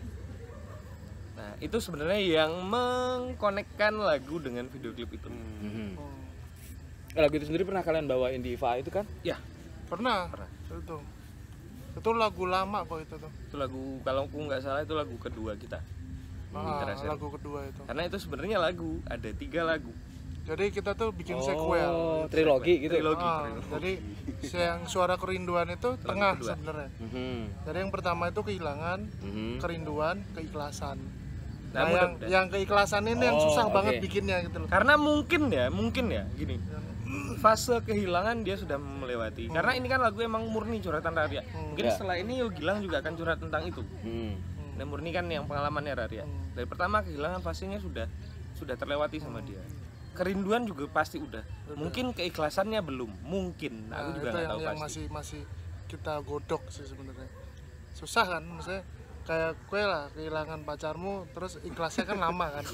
Nah itu sebenarnya yang mengkonekkan lagu dengan video klip itu. Mhm. Hmm. Lagu itu sendiri pernah kalian bawain di I F A itu kan? Ya Pernah. Pernah. Itu. Itu lagu lama kok itu tuh. itu lagu, kalau aku nggak salah itu lagu kedua kita. Ah, Terasa. lagu kedua itu. Karena itu sebenarnya lagu, ada tiga lagu. Jadi kita tuh bikin sequel. Oh, trilogi gitu. Trilogi. Ah, jadi yang suara kerinduan itu tengah kedua. sebenarnya. Mhm. Jadi yang pertama itu kehilangan, Mhm. kerinduan, keikhlasan. Nah, Nah, yang, mudah-mudahan. yang keikhlasan ini yang Oh, susah oke. banget bikinnya gitu loh. Karena mungkin ya, mungkin ya, gini. Fase kehilangan dia sudah melewati. Karena ini kan lagu emang murni curhatan Raria. Mungkin Ya. setelah ini Yo Gilang juga akan curhat tentang itu. Hmm. Nah, murni kan yang pengalamannya Raria. Dari pertama kehilangan fasenya sudah sudah terlewati sama dia. Kerinduan juga pasti udah. Mungkin keikhlasannya belum. Mungkin. Aku Nah, juga itu nggak yang, tahu yang pasti. masih masih kita godok sih sebenarnya. Susah kan, maksudnya kayak kue lah kehilangan pacarmu, terus ikhlasnya kan lama kan.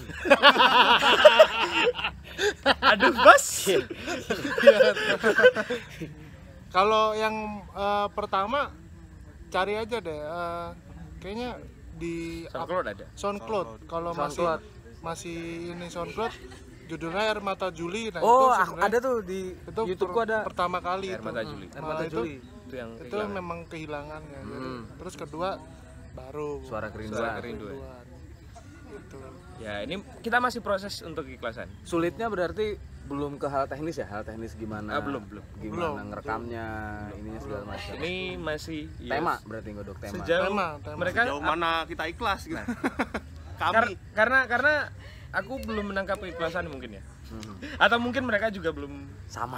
Aduh, Bos. Kalau yang eh, pertama cari aja deh, eh, kayaknya di SoundCloud ada. SoundCloud. Kalau masih SoundCloud. masih ini SoundCloud, judulnya Air Mata Juli. Nah, Oh, itu ah, sebenarnya ada tuh di itu YouTubeku per- ada. pertama kali Air itu. Mata Juli. Air Nah, Mata itu Juli. Itu yang itu kehilangan. memang kehilangan ya. Jadi Hmm. terus kedua baru Suara kerinduan. Suara kerinduan. Itu. Ya, ini kita masih proses untuk keikhlasan. Sulitnya berarti belum ke hal teknis ya, hal teknis gimana? Ah, belum, belum. Gimana Belum, ngerekamnya, ininya segala macam. Ini masih ya, Tema berarti godok tema. Sejauh Tema, tema. mereka Jauh mana kita ikhlas gitu. Kar- Kami karena karena aku belum menangkap keikhlasan mungkin ya. Hmm. Atau mungkin mereka juga belum. Sama.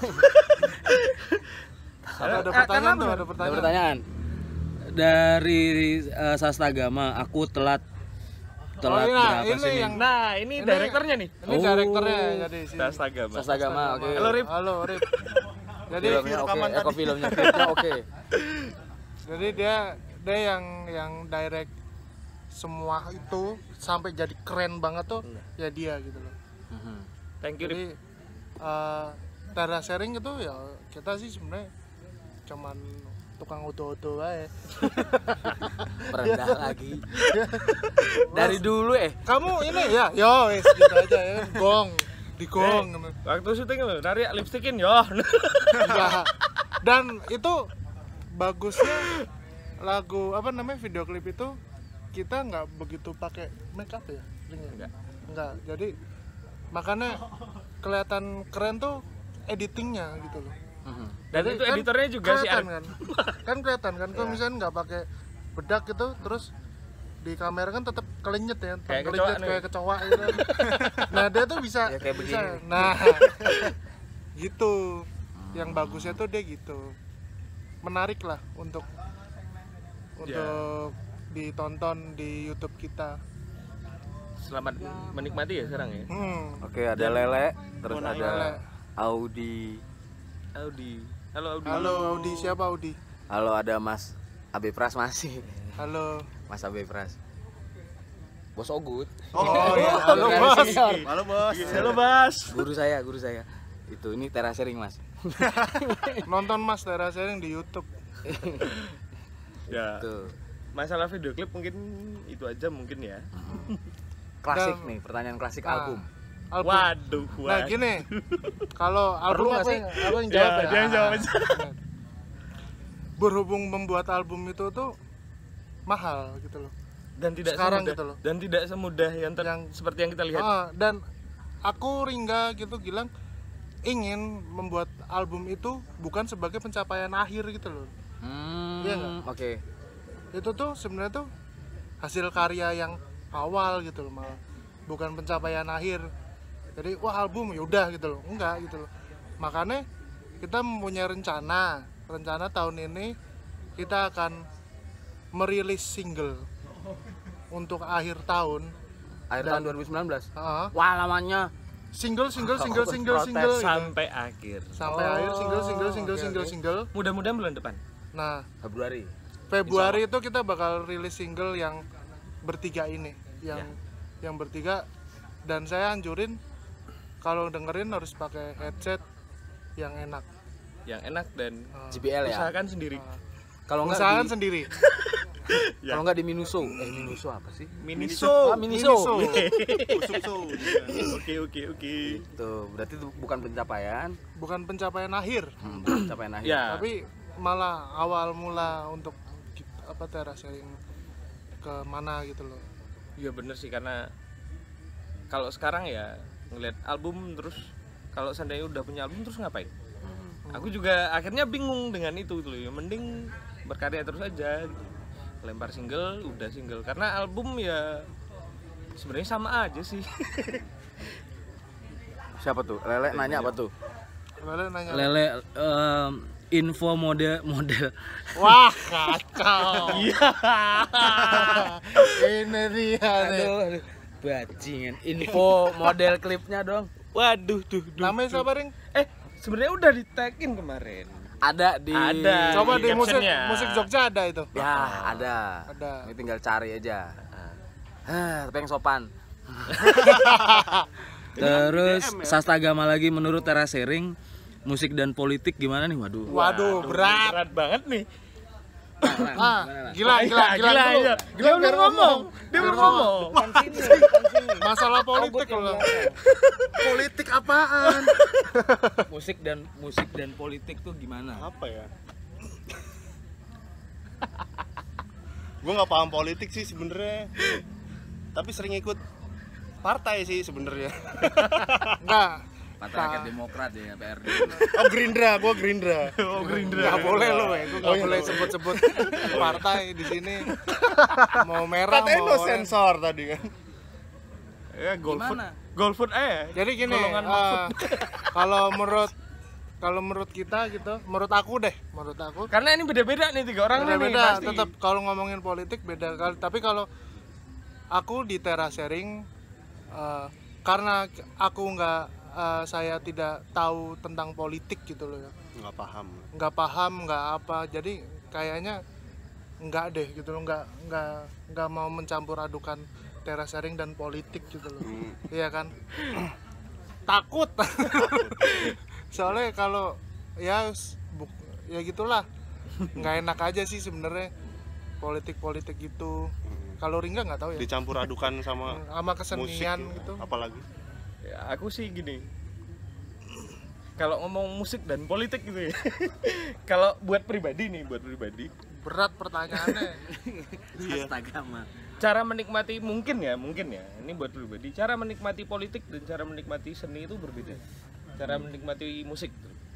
Ada, ada Eh, pertanyaan karena tuh, ada Ada pertanyaan. pertanyaan dari uh, Sastagama, aku telat telat Oh, iya, berapa ini sih? yang- Nah, ini, Ini- direkturnya nih. Ini Oh. direkturnya jadi sini. Sastagama. Sastagama, oke. Halo, Rip. Halo, Rip. Jadi Filmnya oke, rekaman eh, kok tadi. filmnya klipnya oke. jadi dia dia yang yang direct semua itu sampai jadi keren banget tuh ya dia gitu loh. Mhm. Thank you, Rip. Jadi eh Tera sharing itu ya kita sih sebenarnya cuman tukang oto-oto aja. Merendah lagi. Dari dulu eh. Kamu ini ya, yo wes gitu aja ya, gong, di gong. gitu. Waktu syuting lo, narik lipstikin yo. Enggak. Dan itu bagusnya lagu apa namanya video klip itu kita nggak begitu pakai make up ya, Ring, ya? Enggak. Enggak. Jadi makanya kelihatan keren tuh editingnya gitu loh. Mhm. Dan Jadi itu kan editornya juga si kelihatan Arif. kan. Kan kelihatan kan kalau misalnya nggak pakai bedak gitu terus di kamera kan tetap kelenyet ya, tetap Kayak kelenyet kecoa nih. kayak kecoa gitu. Nah, dia tuh bisa Ya, kayak bisa. begini. Nah, gitu. Yang bagusnya tuh dia gitu. Menarik lah untuk untuk ditonton di YouTube kita. Selamat menikmati ya sekarang ya. Hmm. Oke, ada Lele, terus Lele. ada Audi. Audi. Halo Audi. Halo Audi, siapa Audi? Halo, ada Mas Abe Pras masih. Halo. Mas Abe Pras. Bos Ogut. Oh iya, Halo, Bukan Bos. senior. halo bos. Halo, Bas. Guru saya, guru saya. Itu ini Tera sharing, Mas. Nonton Mas Tera sharing di YouTube. Ya. Tuh. Masalah video klip mungkin itu aja mungkin ya. Klasik Dan- nih, pertanyaan klasik Ah, album. album. Waduh, Nah waduh. gini, kalau album nggak apa, sih? yang- apa yang Ya, jawab ya? dia yang jawab aja. Berhubung membuat album itu tuh mahal gitu loh. Dan tidak Sekarang semudah gitu loh. dan tidak semudah yang, ter- Yang- seperti yang kita lihat. Ah, dan aku Ringga gitu bilang ingin membuat album itu bukan sebagai pencapaian akhir gitu loh. Hmm, Iya nggak? oke. Itu tuh sebenarnya tuh hasil karya yang awal gitu loh malah. Bukan pencapaian akhir. Jadi wah album yaudah gitu loh. Enggak gitu loh. Makanya kita mempunyai rencana. Rencana tahun ini kita akan merilis single untuk akhir tahun. Akhir tahun dua ribu sembilan belas. Ah, Wah, lamanya. single single single single Protes single gitu. Sampai akhir. Sampai Oh, akhir single single single oke, single oke. single. Mudah-mudahan bulan depan. Nah, Februari. Februari itu kita bakal rilis single yang bertiga ini, yang Ya. yang bertiga, dan saya anjurin kalau dengerin harus pakai headset yang enak. Yang enak dan J B L ya. usahakan sendiri. Kalau enggak Usahakan di, sendiri. Ya. kalau enggak di Minuso. Eh, Minuso apa sih? Miniso. Ah, Miniso. Miniso. Usuk so. Oke, oke, oke. Tuh, berarti itu bukan pencapaian, Bukan pencapaian akhir, hmm, bukan pencapaian akhir. Ya. tapi malah awal mula untuk ki- apa Tera sharing ke mana gitu loh. Iya bener sih, karena kalau sekarang ya ngeliat album terus, kalau seandainya udah punya album terus ngapain? Aku juga akhirnya bingung dengan itu gitu loh. Ya mending berkarya terus aja gitu. Lempar single, udah single. Karena album ya sebenarnya sama aja sih. Siapa tuh? Lele nanya apa tuh? Lele nanya. Lele em, info model model Wah, kacau. Iya. Ini dia nih. aduh, aduh bajingan Info model klipnya dong. Waduh tuh. duh, Namanya duh. siapa, Ring? Eh, sebenarnya udah di tagin kemarin. Ada di Ada. Coba di di musik captionnya. musik Jogja ada itu. Ya, ada. Ada. Ini tinggal cari aja. Ah, tapi yang sopan. terus Sastagama lagi menurut Tera sharing musik dan politik gimana nih? Waduh. Waduh, berat. Berat banget nih. Ah, gila, gila, gila, gila, dulu. iya. Dia belum ngomong. Dia belum ngomong. Masalah politik loh. Politik apaan? Musik dan musik dan politik tuh gimana? Apa ya? Gue nggak paham politik sih sebenarnya, tapi sering ikut partai sih sebenarnya. Enggak. Partai Rakyat Demokrat ya, P R D. Oh Gerindra, gue Gerindra. Oh Gerindra. Nggak boleh lo, ya. Gue nggak Oh, iya, boleh nggak sebut-sebut partai di sini. Mau merah, Katanya mau no orange. sensor tadi kan. Ya GoFood. Gimana? GoFood eh. Jadi gini, Golongan eh, Mahfud. kalau menurut kalau menurut kita gitu, menurut aku deh, menurut aku Karena ini beda-beda nih tiga orang nih beda-beda. pasti. Tetap kalau ngomongin politik beda kali. Tapi kalau aku di terasering, eh, karena aku nggak, eh, saya tidak tahu tentang politik gitu loh ya, Nggak paham. nggak paham, nggak apa. Jadi kayaknya nggak deh gitu loh, nggak nggak nggak mau mencampur adukan terasering dan politik gitu loh. Iya kan? Takut. Soalnya kalau ya s- buk, ya gitulah, nggak enak aja sih sebenarnya politik-politik gitu. Kalau Ringga nggak tahu ya, Dicampur adukan sama sama musik kesenian ya. gitu. Apalagi Ya, aku sih gini. Kalau ngomong musik dan politik gitu ya. Kalau buat pribadi nih, buat pribadi, Berat pertanyaannya. Astaga mah. cara menikmati mungkin ya, mungkin ya. Ini buat pribadi, cara menikmati politik dan cara menikmati seni itu berbeda. Cara menikmati musik.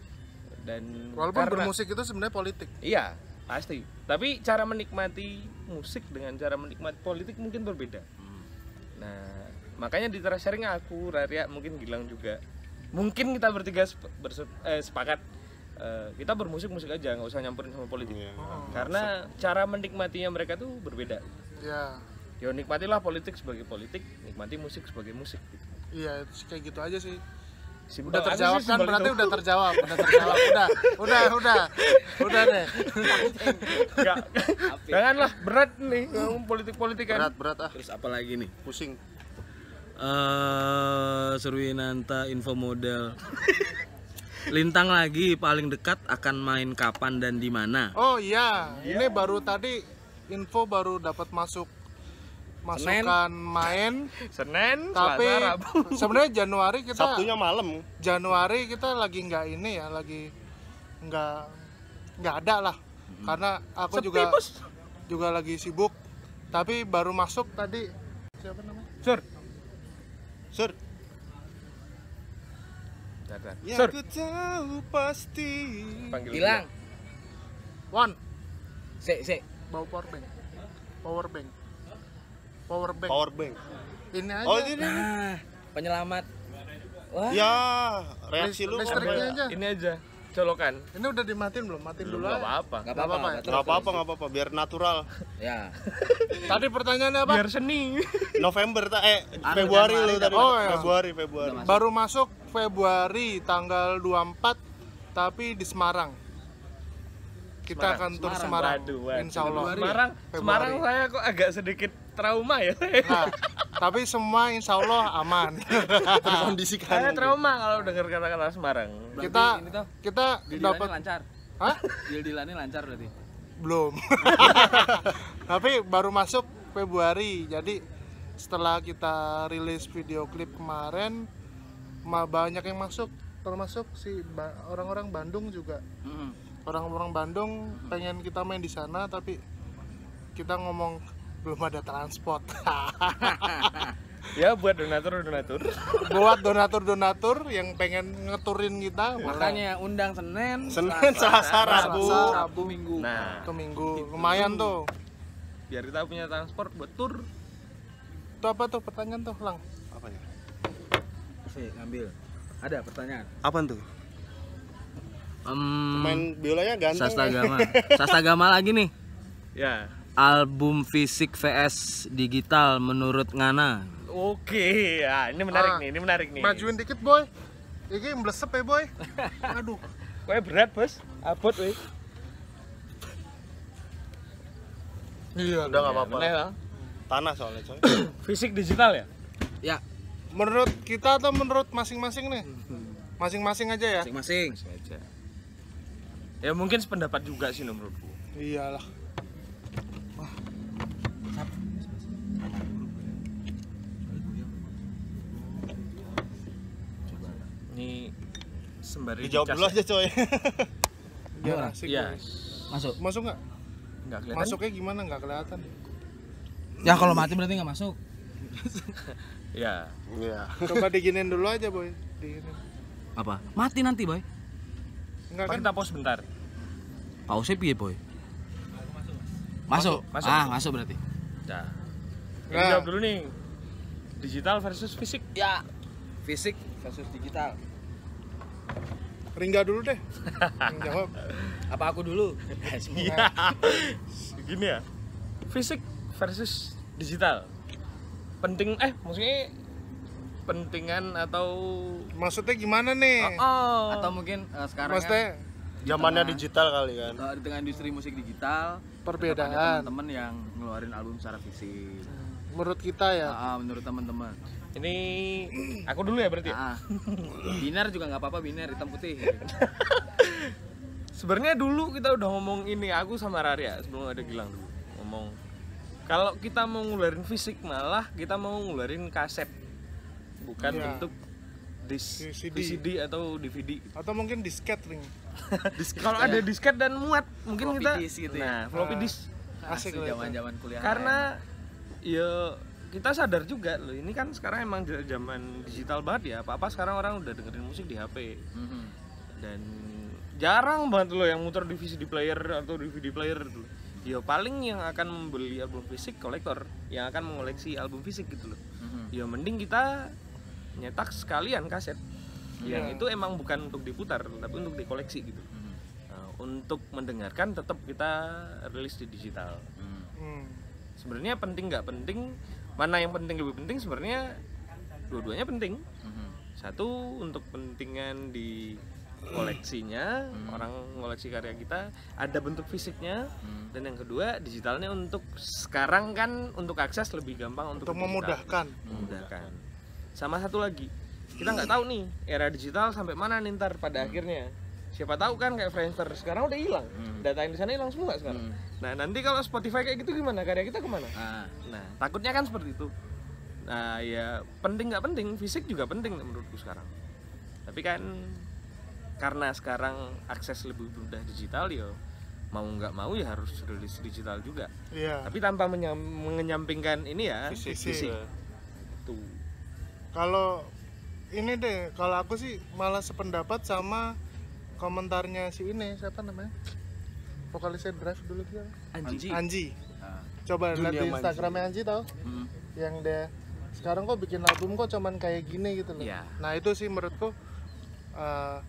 Dan Walaupun karena- bermusik itu sebenarnya politik. Iya, pasti. Tapi cara menikmati musik dengan cara menikmati politik mungkin berbeda. Nah, makanya di terasering aku, Raria, mungkin Gilang juga. Mungkin kita bertiga sep- berse- eh, sepakat eh, kita bermusik musik aja, nggak usah nyamperin sama politik. Iya. Karena cara menikmatinya mereka tuh berbeda. Ya, Ya nikmatilah politik sebagai politik, nikmati musik sebagai musik. Gitu. iya kayak gitu aja sih. Simpel Udah aja terjawab sih, kan? simpel Berarti itu. udah terjawab, udah terjawab. Udah, udah, udah, udah deh. Nggak, janganlah berat nih ngomong politik-politik kan. berat berat ah, Terus apa lagi nih? pusing. Eh, Surwinanta info model. Lintang lagi paling dekat akan main kapan dan di mana? Oh iya, ini baru tadi info baru dapat masuk masukan main. Senin, Tapi Selasa, Rabu. sebenarnya Januari kita Sabtunya malam. Januari kita lagi nggak ini ya, lagi nggak nggak ada lah. Karena aku Sepi, juga Bos. juga lagi sibuk. Tapi baru masuk tadi, siapa namanya? Sur. Sur. Dadah. Ya Sur. aku tahu pasti. Panggil Gilang. One, Sik, sik. bawa power bank. Power bank. Power bank. Power bank. Ini aja. Oh ini. Nah, penyelamat. Wah. Ya, reaksi lu. Listriknya aja. Ini aja, colokan. Ini udah dimatiin belum? Matiin dulu Belum aja. apa-apa. Enggak Nggak apa-apa. apa-apa ya? terus, Nggak apa-apa, terus. nggak apa-apa, biar natural. Ya. Tadi pertanyaannya apa? Biar seni. November tak eh Anu, Februari Januari, lu tadi. Oh, iya. Februari, Februari. Udah Baru masuk Februari tanggal dua puluh empat tapi di Semarang. Kita Semarang. akan tur Semarang. Semarang. Waduh, waduh. Insya Allah. Semarang, Februari. Semarang saya kok agak sedikit trauma ya. Nah, tapi semua insya Allah aman. Terkondisikan. Saya trauma kalau dengar kata-kata Semarang. Berarti kita ini tuh kita deal-dealannya dapat lancar. Hah? Deal-dealannya lancar berarti. Belum. Tapi baru masuk Februari. Jadi setelah kita rilis video klip kemarin, ma- banyak yang masuk, termasuk si ba- orang-orang Bandung juga. Mm-mm. Orang-orang Bandung pengen kita main di sana, tapi kita ngomong belum ada transport. Ya buat donatur-donatur. Buat donatur-donatur yang pengen ngeturin kita, boleh. Makanya undang Senin, Senin, Selasa, Rabu. Selasa, Rabu, Minggu. Nah, Ke minggu lumayan tuh. biar kita punya transport buat tur. Itu apa tuh pertanyaan tuh, Lang? Apanya? Sik, ngambil. Ada pertanyaan. Apaan tuh? Em, Main biolanya ganteng. Sastagama. Sastagama lagi nih. Ya. Album fisik vs digital menurut Ngana. Oke, ya ini menarik Ah, nih, ini menarik nih. Majuin dikit, boy. Ini mblesep ya, boy. Aduh. Kue berat, Bos. Abot weh. Iya. Udah nggak apa-apa. Bener, ya. Tanah soalnya coy. Fisik digital ya? Ya, Menurut kita atau menurut masing-masing nih? Masing-masing aja ya? masing-masing. Aja. Ya mungkin sependapat juga sih menurutku. Iyalah. Ini sembari Dijawab dicas dulu ya. aja coy. Biar asik. Iya. boy. Masuk. Masuk nggak? nggak kelihatan. Masuknya gimana nggak kelihatan? Ya kalau mati berarti nggak masuk. Ya. Iya. Coba diginin dulu aja boy, diginin. Apa? Mati nanti, Boy. Enggak Pak, kan? kita pause bentar. Pause piye, Boy? Masuk. Masuk. Ah, masuk berarti. Nah, ini Nah. jawab dulu nih. Digital versus fisik. Ya, fisik versus digital. Ringga dulu deh. Yang jawab. Apa aku dulu? Iya. Gini ya. Fisik versus digital. Penting eh maksudnya pentingan atau Maksudnya gimana nih? Oh, atau mungkin eh, sekarang Maksudnya Zamannya digital kali kan. kan, eh, di tengah industri musik digital perbedaan. tetap ada teman-teman yang ngeluarin album secara fisik. Menurut kita ya. Ah, menurut teman-teman. ini aku dulu ya berarti. Ya? Ah, binar juga nggak apa-apa, binar hitam putih. Sebenarnya dulu kita udah ngomong ini, aku sama Raria sebelum ada Gilang dulu ngomong kalau kita mau ngeluarin fisik malah kita mau ngeluarin kaset, bukan Iya. bentuk dis V C D. V C D atau D V D. Atau mungkin disket ring. Kalau ada disket dan muat mungkin Floppy kita disk gitu ya. nah floppy Ah. disk. Asik Asli lah itu. zaman-zaman kuliah. Karena ya kita sadar juga loh, ini kan sekarang emang j- zaman digital banget ya, apa-apa sekarang orang udah dengerin musik di H P. Mhm. Dan jarang banget loh yang muter di V C D player atau D V D player tuh. Ya paling yang akan membeli album fisik kolektor yang akan mengoleksi album fisik gitu loh. Mhm. Ya mending kita nyetak sekalian kaset. Yang Iya. itu emang bukan untuk diputar tapi untuk dikoleksi gitu. Mhm. Nah, untuk mendengarkan tetap kita rilis di digital. Mhm. Hmm. Sebenarnya penting nggak penting, mana yang penting lebih penting sebenarnya dua-duanya penting. Mhm. Satu untuk kepentingan di koleksinya, orang ngoleksi karya kita ada bentuk fisiknya, Hmm. dan yang kedua digitalnya untuk sekarang kan untuk akses lebih gampang untuk, Untuk digital. memudahkan. memudahkan. Sama satu lagi, kita nggak tahu nih era digital sampai mana nih ntar pada akhirnya. Siapa tahu kan kayak Friendster sekarang udah hilang, Hmm. data yang di sana hilang semua sekarang. Hmm. Nah nanti kalau Spotify kayak gitu gimana, karya kita kemana? Ah, Nah, takutnya kan seperti itu. Nah, ya penting nggak penting, fisik juga penting menurutku sekarang. Tapi kan karena sekarang akses lebih mudah digital ya mau nggak mau ya harus rilis digital juga. Iya. Tapi tanpa menyam- mengenyampingkan ini ya Fisik. fisik. Tuh. Kalau ini deh, kalau aku sih malah sependapat sama komentarnya si ini, siapa namanya? Vokalisnya Drive dulu dia. Anji. Anji. Ah. Coba lihat Dunia di Manji. Instagramnya Anji tau? Mhm. Yang dia sekarang kok bikin album kok cuman kayak gini gitu loh. Iya. Nah itu sih menurutku eh,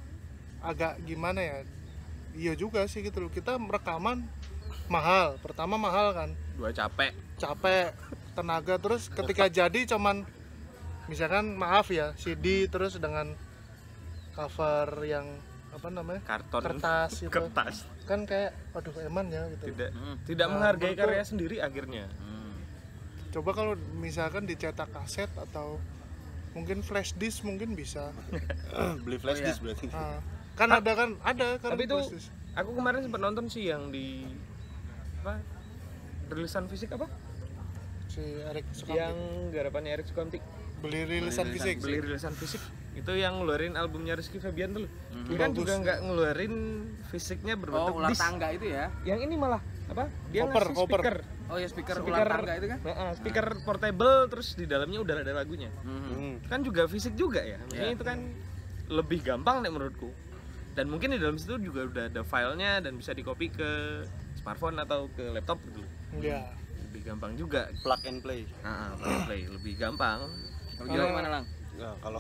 agak gimana ya? Iya juga sih gitu loh. Kita rekaman mahal. Pertama mahal kan, Dua capek. capek, tenaga, terus ketika jadi cuman misalkan maaf ya C D terus dengan cover yang apa namanya Karton. kertas gitu Kertas. kan kayak aduh eman ya gitu. Tidak Hmm. tidak Nah, menghargai menurutku- karya sendiri akhirnya. Hmm. Coba kalau misalkan dicetak kaset atau mungkin flash disk mungkin bisa. Beli flash Oh, iya. disk berarti. Nah, kan ada kan ada kan Tapi itu flash disk. aku kemarin sempat nonton sih yang di apa? Rilisan fisik apa? Si Erik Sukamti Yang garapannya Erik Sukamti. beli rilisan Beli fisik. Beli rilisan fisik. Itu yang ngeluarin albumnya Rizky Febian tuh loh. Mhm. Dia kan Bagus. juga nggak ngeluarin fisiknya Oh, berbentuk ular disk. tangga itu ya. Yang ini malah apa? Dia Koper, ngasih koper. speaker. Oh ya, speaker, Speaker ular tangga itu kan. Heeh, speaker portable terus di dalamnya udah ada lagunya. Mhm. Hmm. Kan juga fisik juga ya. Maksudnya Iya. itu kan lebih gampang nih menurutku. Dan mungkin di dalam situ juga udah ada filenya dan bisa di copy ke smartphone atau ke laptop gitu. Iya. Lebih gampang juga. Plug and play. Nah, play play lebih gampang. Kalau gila gimana, Lang? Nah, kalau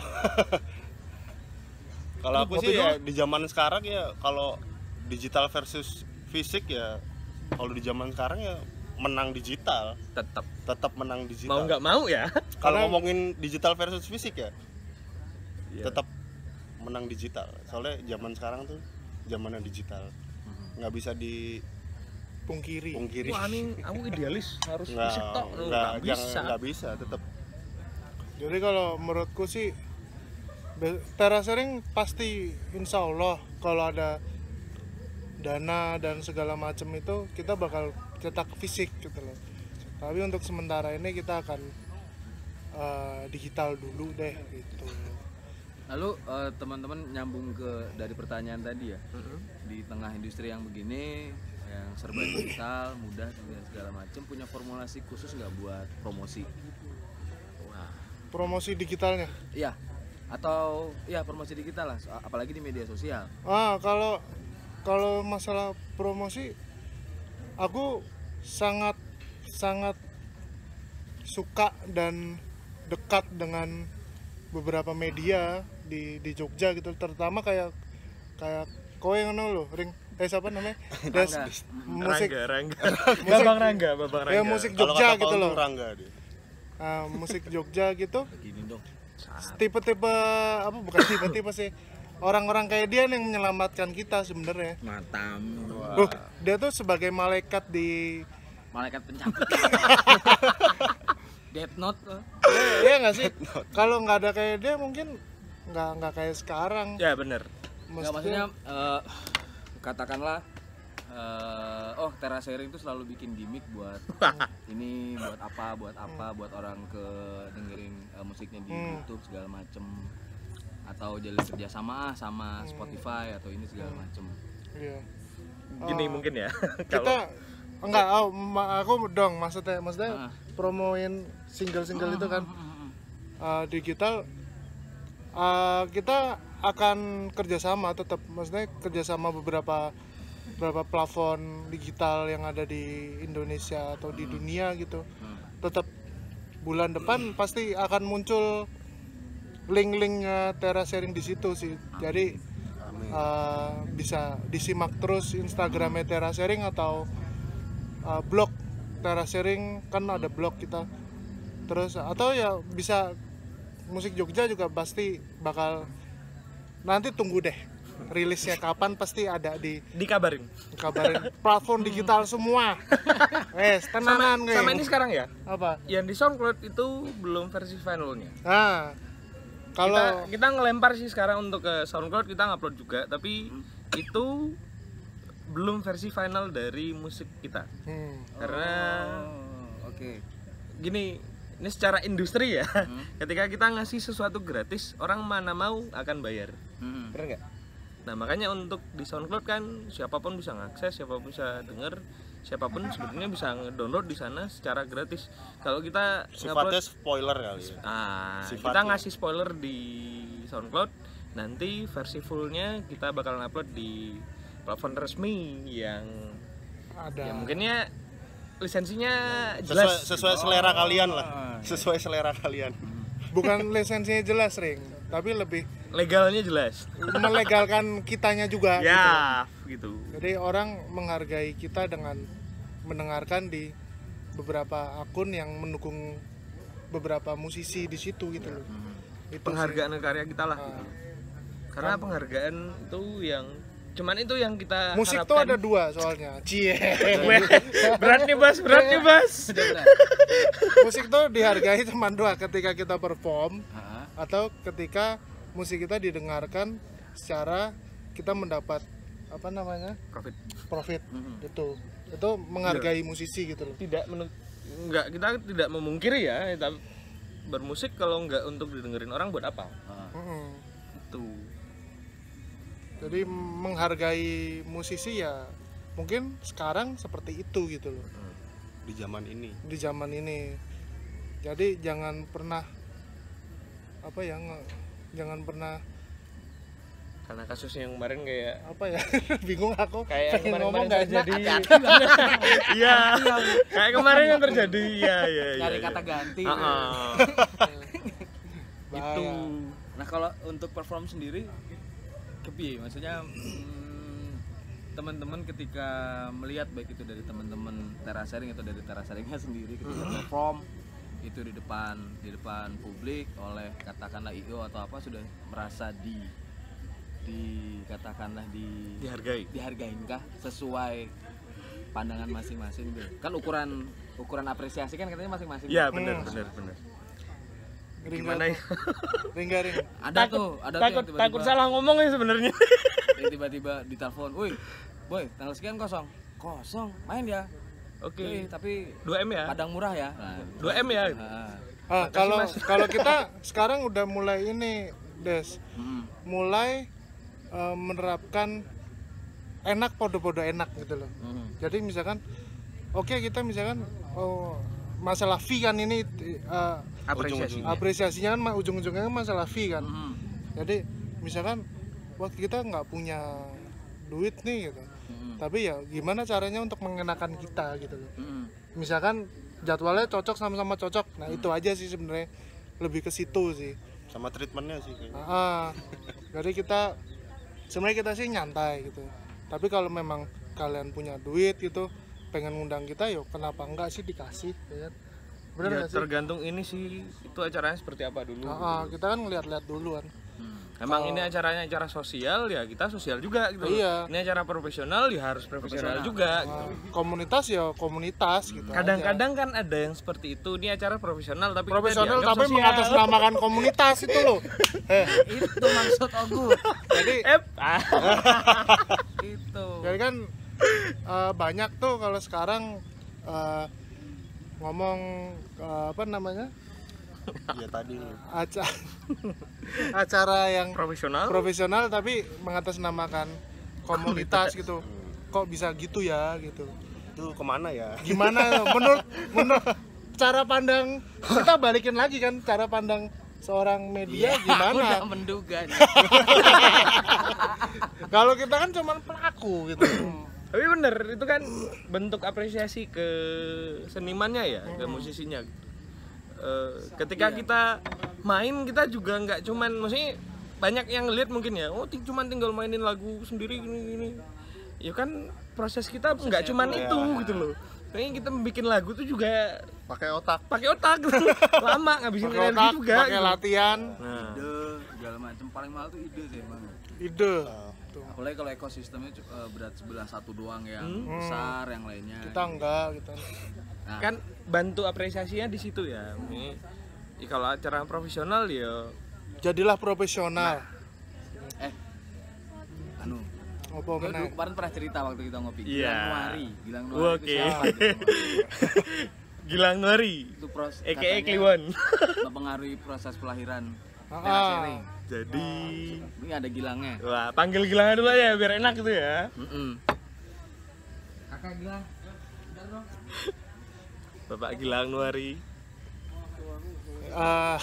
kalau aku sih ya di zaman sekarang ya kalau digital versus fisik ya kalau di zaman sekarang ya menang digital, Tetap tetap menang mau digital. nggak mau ya. Kalau Karena- ngomongin digital versus fisik ya Iya. tetap menang digital. Soalnya zaman sekarang tuh zamannya digital. Nggak bisa dipungkiri. Pungkiri. Wah, ini aku idealis harus Nggak, fisik tok. Loh, nggak, nggak bisa. jangan- nggak bisa tetap. Jadi kalau menurutku sih be- terasering pasti insya Allah kalau ada dana dan segala macam itu kita bakal cetak fisik gitu loh. Tapi untuk sementara ini kita akan eh, digital dulu deh gitu. Lalu eh, teman-teman nyambung ke dari pertanyaan tadi ya. Di tengah industri yang begini yang serba digital, mudah dan segala macam, punya formulasi khusus nggak buat promosi? Wah, Promosi digitalnya. iya. Atau ya promosi digital lah, so- apalagi di media sosial. Ah, kalau kalau masalah promosi, aku sangat sangat suka dan dekat dengan beberapa media di di Jogja gitu, terutama kayak kayak kowe ngono lho, Ring. Eh siapa namanya? Des, musik Rangga, Rangga. Babang Rangga, Babang Rangga. ya musik Kalau Jogja kata gitu Paul loh. tuh Rangga dia. Ah, musik Jogja gitu. Gini dong. Tipe-tipe apa bukan tipe-tipe sih. Orang-orang kayak dia yang menyelamatkan kita sebenarnya. Matam. Loh, dia tuh sebagai malaikat di Malaikat pencabut. Death Note. loh. Iya nggak sih? Kalau nggak ada kayak dia mungkin nggak nggak kayak sekarang. Ya bener. Nggak, maksudnya eh, katakanlah eh, oh Tera Sharing itu selalu bikin gimmick buat ini, buat apa, buat apa, buat orang ke dengerin eh, musiknya di Hmm. YouTube segala macem, atau jalin kerjasama ah sama Spotify atau ini segala macem. Iya. Gini Oh, mungkin ya. Kita enggak, oh, ma- aku dong maksudnya maksudnya Ah. promoin single-single itu kan Mm-mm. uh, digital, uh, kita akan kerjasama tetap, maksudnya kerjasama beberapa beberapa platform digital yang ada di Indonesia atau di dunia gitu. Tetap bulan depan pasti akan muncul link-linknya Tera Sharing di situ sih. Jadi uh, bisa disimak terus Instagramnya Tera Sharing atau uh, blog Tera Sharing, kan ada blog kita. Terus atau ya bisa musik Jogja juga pasti bakal, nanti tunggu deh rilisnya kapan, pasti ada di Dikabarin. kabarin platform digital semua. Wes, Sama, tenanan gue. sama ini sekarang ya. Apa? Yang di SoundCloud itu belum versi finalnya. Nah, kalau Kita, kita ngelempar sih sekarang untuk ke SoundCloud, kita ngupload juga, tapi itu belum versi final dari musik kita. hmm, Karena Oh, oke. gini, ini secara industri ya. Ketika kita ngasih sesuatu gratis, orang mana mau akan bayar. Mm-mm. Bener nggak? Nah makanya untuk di SoundCloud kan siapapun bisa ngakses, siapapun bisa denger, siapapun sebenarnya bisa ngedownload di sana secara gratis. Kalau kita Sifatnya ngupload, spoiler kali ya. ah, sifatnya. kita ngasih spoiler di SoundCloud, nanti versi fullnya kita bakal upload di platform resmi yang ada ya mungkinnya lisensinya Sesuai, jelas. sesuai selera kalian lah. Sesuai selera kalian. bukan lisensinya jelas, Ring, tapi lebih Legalnya jelas. melegalkan kitanya juga gitu. Ya, gitu. Jadi orang menghargai kita dengan mendengarkan di beberapa akun yang mendukung beberapa musisi di situ gitu loh. Itu sih. Penghargaan karya kita lah. Ah. Karena penghargaan itu yang cuman itu yang kita Musik tuh harapkan. ada dua soalnya. Cie. Berat nih Bas, berat nih Bas. Udah benar. Musik tuh dihargai cuma dua, ketika kita perform Ah, atau ketika musik kita didengarkan secara kita mendapat apa namanya? Profit. profit. Mhm. Itu. Itu menghargai musisi gitu loh. Tidak menurut enggak, kita tidak memungkiri ya, tapi bermusik kalau enggak untuk didengerin orang buat apa? ah. Mm-mm. Itu. Jadi menghargai musisi ya mungkin sekarang seperti itu gitu loh Di zaman ini. di zaman ini. Jadi jangan pernah apa ya nge- jangan pernah Karena kasusnya yang kemarin kayak apa ya bingung aku kayak yang pengen ngomong kemarin-kemarin nggak enak. terjadi. Iya. Kayak kemarin yang terjadi. Iya, iya, iya. Nyari iya. kata ganti. Ah, ah. Bahaya. Itu. Nah kalau untuk perform sendiri, kepi, maksudnya hmm, teman-teman ketika melihat baik itu dari teman-teman Tera Sharing atau dari Tera Sharingnya sendiri ketika perform itu di depan di depan publik oleh katakanlah I O atau apa, sudah merasa di di katakanlah di Dihargai. dihargainkah sesuai pandangan masing-masing deh. Kan ukuran ukuran apresiasi kan katanya masing-masing. Iya, benar, Hmm. benar, benar. Ringga Gimana ya? tuh. Ringga ring. Ada tuh, ada tuh yang Takut tiba-tiba takut salah ngomong ya sebenarnya. yang tiba-tiba ditelepon, "Woi, boy, tanggal sekian kosong." Kosong, main ya. Oke. Wih, tapi dua M ya? padang murah ya. Nah, dua M ya? nah, Ah, kalau kalau kita sekarang udah mulai ini Des, hmm. mulai eh, menerapkan enak podo-podo enak gitu loh. Hmm. Jadi misalkan oke okay, kita misalkan oh masalah fee kan ini uh, Apresiasi. apresiasinya kan ma- ujung-ujungnya kan masalah fee kan. Hmm. Jadi misalkan waktu kita nggak punya duit nih gitu. Hmm. Tapi ya gimana caranya untuk mengenakan kita gitu loh. Hmm. Misalkan jadwalnya cocok sama-sama cocok. Nah, itu aja sih sebenarnya. Lebih ke situ sih. Sama treatmentnya sih kayaknya. Ah, jadi kita sebenarnya kita sih nyantai gitu. Tapi kalau memang kalian punya duit gitu, pengen ngundang kita, yuk kenapa enggak sih dikasih, ya kan? Bener Ya nggak sih? tergantung ini sih itu acaranya seperti apa dulu. Ah, ah, kita kan ngeliat-liat dulu kan. Emang ini acaranya acara sosial ya kita sosial juga gitu. Iya. Ini acara profesional ya harus profesional juga gitu. Ah, komunitas ya komunitas gitu. Kadang-kadang kan ada yang seperti itu. Ini acara profesional tapi kita profesional dianggap tapi sosial. mengatasnamakan komunitas itu loh. Eh, Itu maksud aku. jadi Eh, ah. Itu. jadi kan eh, banyak tuh kalau sekarang eh, ngomong eh, apa namanya? Iya tadi acara acara yang profesional. profesional tapi mengatasnamakan komunitas gitu. Kok bisa gitu ya gitu. itu kemana ya? Gimana menurut menurut cara pandang kita balikin lagi kan cara pandang seorang media Aku gimana? udah menduga nih. Kalau kita kan cuman pelaku gitu. Tapi bener itu kan bentuk apresiasi ke senimannya ya, ke musisinya. Eh, ketika kita main kita juga nggak cuman maksudnya banyak yang lihat mungkin ya, oh ting- cuman tinggal mainin lagu sendiri gini gini. Ya kan proses kita nggak cuman itu gitu loh. Kayaknya kita bikin lagu tuh juga Pakai otak. pakai otak gitu. Lama ngabisin Pakai energi otak, juga. pakai gitu. latihan, Nah, Ide segala macam paling mahal tuh ide sih emang. ide. Tuh. Apalagi kalau ekosistemnya cu- eh, berat sebelah satu doang yang besar, yang lainnya. Kita enggak gitu. Nah, kan bantu apresiasinya di situ ya. Ini ya, kalau acara profesional ya Jadilah profesional. eh anu Apa Gue dulu meneh? kemarin pernah cerita waktu kita ngopi. Iya. Gilang Nuari, Gilang Nuari Oke. itu siapa? gitu? Gilang Nuari, Itu pros aka katanya Kliwon. mempengaruhi proses pelahiran Ah, Tera ah. Sharing. Jadi, Ini ada Gilangnya. wah panggil Gilang dulu ya biar enak gitu ya. Mm-mm. Kakak Gilang. Bapak Gilang Nuari. Ah,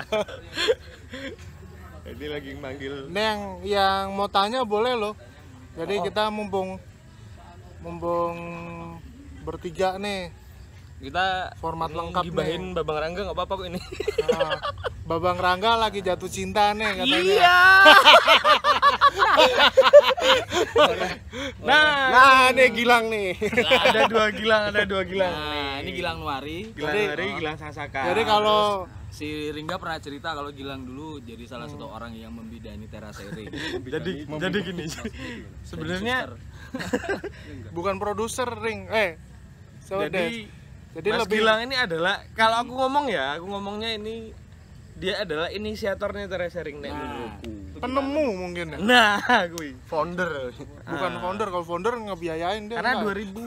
Jadi lagi manggil. ini yang yang mau tanya boleh loh. Jadi kita mumpung mumpung bertiga nih. Kita Format ini lengkap gibahin Babang Rangga nggak apa-apa kok ini. Nah, Babang Rangga lagi jatuh cinta nih katanya. Iya. Nah, Nah, nih Gilang nih. ada dua Gilang, ada dua Gilang. Nah, ini Gilang Nuari. Gilang Jadi- Nuari, Gilang Sasaka. Jadi kalau Si Ringga pernah cerita kalau Gilang dulu jadi salah satu orang yang membidani Tera Sharing. jadi jadi gini. Sebenarnya bukan produser ring, eh, so jadi deh. Jadi Mas lebih Gilang ini adalah kalau aku ngomong ya, aku ngomongnya ini dia adalah inisiatornya Tera Sharing nek menurutku. penemu mungkin ya. Nah, gue Founder. Bukan founder, kalau founder ngebiayain dia. karena enggak. dua ribu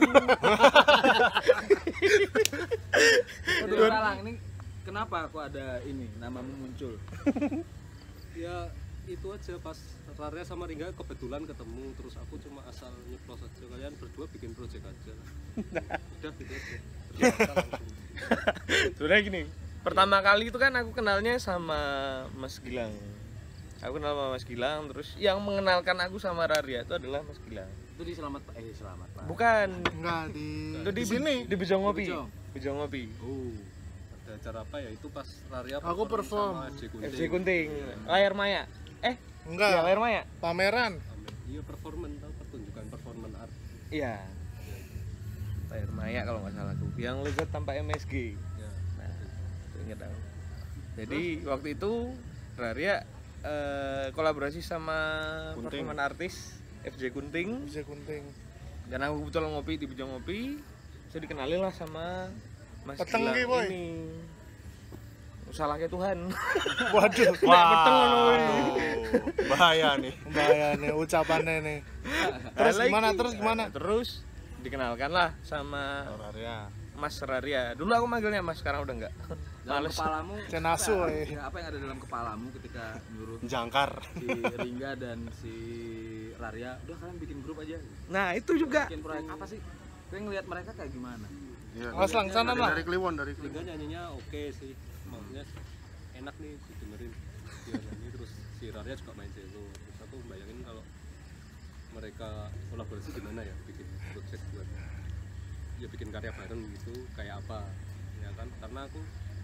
Aduh, Talang, ini kenapa kok ada ini namamu muncul? Ya itu aja pas Rarya sama Ringga kebetulan ketemu terus aku cuma asal nyeplos aja kalian berdua bikin project aja udah gitu aja Ternyata langsung. Sebenarnya gini, pertama kali itu kan aku kenalnya sama Mas Gilang. Aku kenal sama Mas Gilang, terus yang mengenalkan aku sama Raria itu adalah Mas Gilang. Itu di Selamat Pak. Eh, Selamat Pak. Bukan, Enggak di itu di, di sini. di Bejong Ngopi. Bejong. Bejong Ngopi. Oh ada acara apa ya itu pas Rarya Aku perform. sama F J F J Kunting, Layar Maya. Eh, ya Enggak, Layar Maya. pameran. iya performan tau pertunjukan performan art Iya. Layar Maya kalau nggak salah aku. Yang lezat tanpa M S G. ya. Nah, itu ingat aku. Jadi waktu itu Raria eh, kolaborasi sama Kunting. performan artis F J Kunting. Bisa kunting. Dan aku kebetulan ngopi di Bejong Ngopi. Saya dikenalin lah sama Mas Peteng Gilang ki, boy. ini. Salahnya Tuhan. Waduh, Nek peteng ngono kuwi. Oh, bahaya nih. bahaya nih ucapannya nih. Terus Lagi. gimana? Terus gimana? Terus dikenalkan lah sama Rarya. Mas Raria. Dulu aku manggilnya Mas, sekarang udah enggak. Dalam Males. kepalamu Cenasu, apa, eh. ya, apa yang ada dalam kepalamu ketika nyuruh Jangkar. si Ringga dan si Rarya, udah kalian bikin grup aja. Nah itu juga. Bikin proyek apa sih? Gue ngelihat mereka kayak gimana? Iya. Awas lang, sana dari, lah. dari Kliwon, dari Liga Kliwon. nyanyinya oke sih, maksudnya enak nih didengerin dia nyanyi, terus si Rarya juga main cello. Terus aku bayangin kalau mereka kolaborasi gimana ya, bikin project buat ya bikin karya bareng gitu kayak apa ya kan, karena aku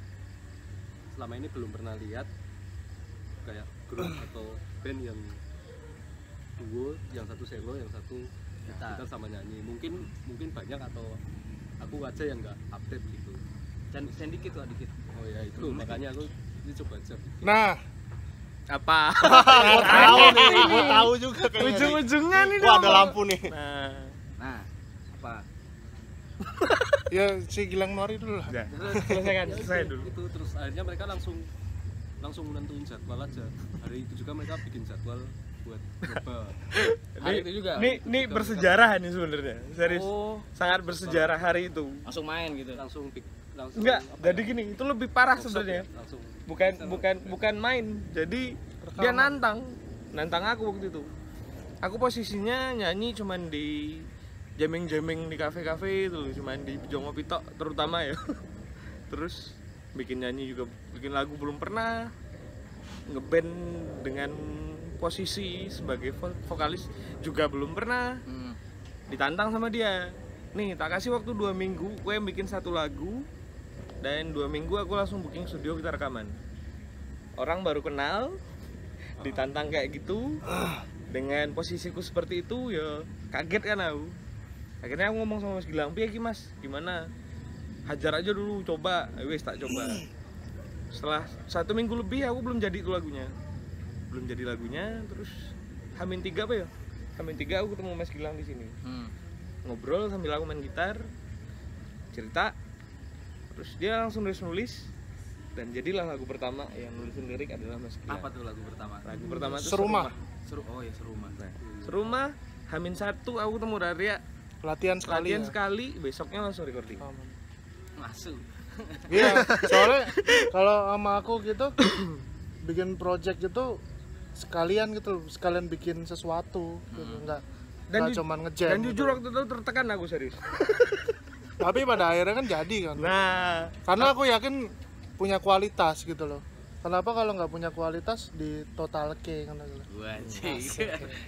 selama ini belum pernah lihat kayak grup atau band yang duo, yang satu cello, yang satu gitar sama nyanyi. Mungkin mungkin banyak atau aku aja yang nggak update gitu. Dan dan dikit kok dikit. Oh ya itu makanya aku ini coba aja bikin. Nah, Apa? Mau tahu nih, mau tahu juga kayaknya. nih. Ujung-ujungnya nih Wah, ada dong. lampu nih. Nah, Nah, apa? ya si Gilang Nuari dulu lah. udah. Selesaikan, Ya, selesai itu, dulu. itu terus akhirnya mereka langsung langsung nentuin jadwal aja. Hari itu juga mereka bikin jadwal buat nyoba. Hari itu juga. Ini ini bersejarah nih sebenarnya. Serius. Oh, Sangat bersejarah hari itu. langsung main gitu. Langsung bik- langsung Enggak, apa jadi ya, gini, itu lebih parah workshop sebenarnya. ya, langsung Bukan bukan bukan main. Jadi dia nantang, nantang aku waktu itu. Aku posisinya nyanyi cuman di jamming-jamming di kafe-kafe itu, cuman di Jongo Pitok terutama ya. Terus bikin nyanyi juga, bikin lagu belum pernah. Ngeband dengan posisi sebagai vo- vokalis juga belum pernah. Hmm. Ditantang sama dia, nih tak kasih waktu dua minggu gue yang bikin satu lagu, dan dua minggu aku langsung booking studio kita rekaman. Orang baru kenal ditantang kayak gitu dengan posisiku seperti itu, ya kaget kan aku. Akhirnya aku ngomong sama Mas Gilang, piye ki Mas, gimana, hajar aja dulu, coba. Wes tak coba. Setelah satu minggu lebih aku belum jadi itu lagunya, belum jadi lagunya. Terus Hamin tiga apa ya, Hamin tiga aku ketemu Mas Gilang di sini, Hmm. ngobrol sambil aku main gitar, cerita. Terus dia langsung nulis-nulis, dan jadilah lagu pertama yang nulisin lirik adalah Mas Gilang. Apa tuh lagu pertama? Lagu pertama itu Serumah. Seru. Oh ya, Serumah. Nah, Serumah, Hamin satu aku ketemu Rarya, Latihan sekali latihan ya. sekali, besoknya langsung recording. Aman. Masuk. Iya, soalnya kalau sama aku gitu bikin project gitu sekalian gitu, sekalian bikin sesuatu gitu, enggak Dan enggak ju- cuman ngejam. Dan gitu. jujur waktu itu tertekan aku, serius. Tapi pada akhirnya kan jadi kan. Nah, Karena aku yakin punya kualitas gitu loh. Kenapa kalau nggak punya kualitas di total K kan gitu. Gua sih.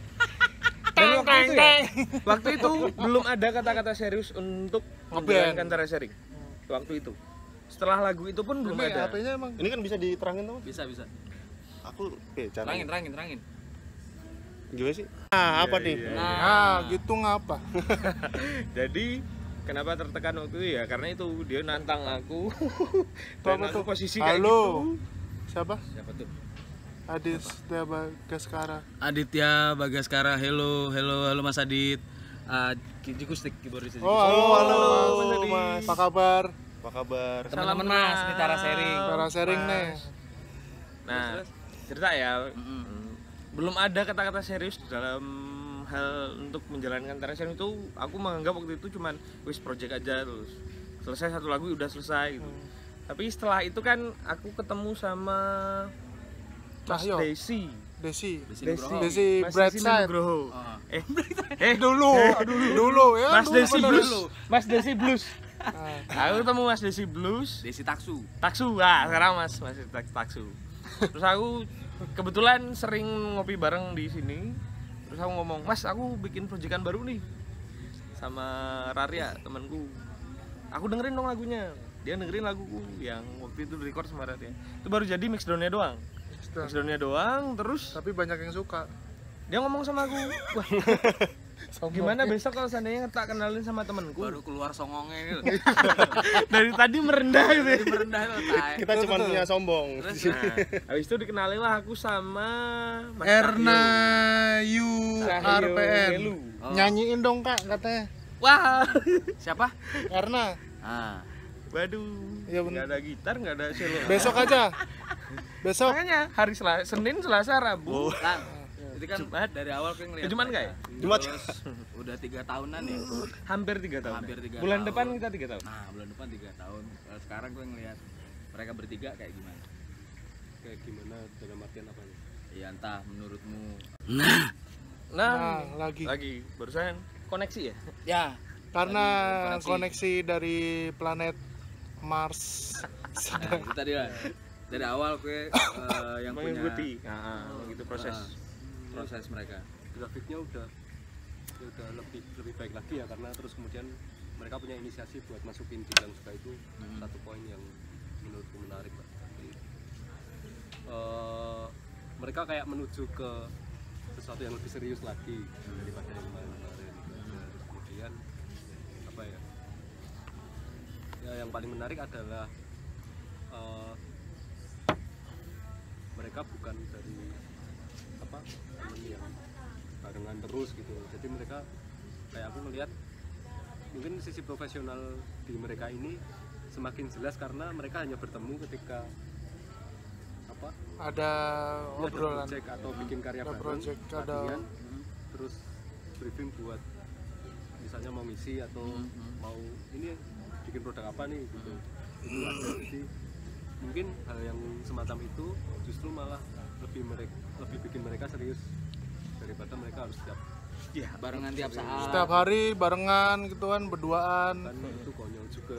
dan waktu itu ya, waktu itu belum ada kata-kata serius untuk Ngeband. menjalankan cara sharing. Waktu itu. Setelah lagu itu pun belum Ini ada. H P-nya emang Ini kan bisa diterangin tuh. Bisa bisa. Aku eh Terangin, caranya. terangin, terangin. Gimana sih? Nah, apa nih? Iya, Nah, ah gitu ngapa? Jadi kenapa tertekan waktu itu ya, karena itu dia nantang aku. Tuh, Dan apa aku tuh? posisi kayak Halo. gitu. Siapa? siapa tuh? Adis Deba Gaskara. Aditya Bagaskara. Hello, hello, halo Mas Adit. Uh, Jikustik keyboardis. Oh, halo, halo, Mas Adis. Mas. Apa kabar? Apa kabar? Teman-teman Mas, ini cara sharing. Cara sharing nih. Nah, cerita ya, Mm-mm. mm, belum ada kata-kata serius dalam hal untuk menjalankan cara sharing itu. Aku menganggap waktu itu cuman wis project aja, terus selesai satu lagu udah selesai gitu. Hmm. Tapi setelah itu kan aku ketemu sama Mas Cahyo. Desi. Desi. Desi Desi, Nugroho. Desi Mas Desi Brightside. Nugroho. Oh. Eh, eh Dulu, dulu, dulu ya. Mas dulu Desi bener. Blues. Mas Desi Blues. Ah, Aku ketemu Mas Desi Blues. Desi Taksu. Taksu, ah sekarang Mas masih tak- Taksu. Terus aku kebetulan sering ngopi bareng di sini. Terus aku ngomong, Mas aku bikin proyekan baru nih sama Rarya temanku. Aku dengerin dong lagunya. Dia dengerin laguku yang waktu itu record sama Rarya. Itu baru jadi mix down-nya doang. Mix down-nya doang. Terus Tapi banyak yang suka. dia ngomong sama aku, wah gimana besok kalau seandainya tak kenalin sama temenku. Baru keluar songongnya gitu. Dari tadi merendah gitu ya. Jadi merendah tuh, tai. Kita cuma punya sombong. Terus Nah, habis itu dikenalin lah aku sama Mas Erna Cahyo. Yu Cahyo R P N. Helu. Oh. Nyanyiin dong Kak katanya. Wah, siapa? Erna. Ah. waduh, Iya, bener. nggak ada gitar, nggak ada cello. Besok aja. Besok. Makanya hari Selasa, Senin, Selasa, Rabu. Kan. Itu kan Jumat. dari awal kan ngeliat. Jumat nggak ya? Jumat. Terus udah tiga tahunan ya. Hampir tiga tahun. Hampir tiga Bulan tahun. depan kita tiga tahun. Nah, bulan depan tiga tahun. Kalau sekarang gue ngeliat mereka bertiga kayak gimana? kayak gimana dalam artian apa nih? Ya entah menurutmu. Nah, Nah, lagi. lagi barusan koneksi ya. Ya. Karena Lagi koneksi. koneksi dari planet Mars. Nah, itu tadi lah. Dari awal gue eh, yang punya Mengikuti. Nah, begitu proses. ah, proses mereka. Grafiknya udah ya udah lebih lebih baik lagi ya, karena terus kemudian mereka punya inisiasi buat masukin jenjang juga, itu satu poin yang menurutku menarik Pak. Jadi, eh, mereka kayak menuju ke sesuatu yang lebih serius lagi daripada yang kemarin-kemarin. Terus kemudian apa ya? Ya yang paling menarik adalah eh, mereka bukan dari apa temen yang barengan terus gitu, jadi mereka kayak aku melihat mungkin sisi profesional di mereka ini semakin jelas karena mereka hanya bertemu ketika apa Ada ada obrolan. project atau bikin karya Ada bareng, project, ada latihan, terus briefing buat misalnya mau misi atau mau ini bikin produk apa nih gitu. Itu ada. Jadi mungkin hal yang semacam itu justru malah lebih mereka lebih bikin mereka serius daripada mereka harus setiap Iya. Barengan tiap saat. setiap hari barengan gitu kan, berduaan. kan itu konyol juga.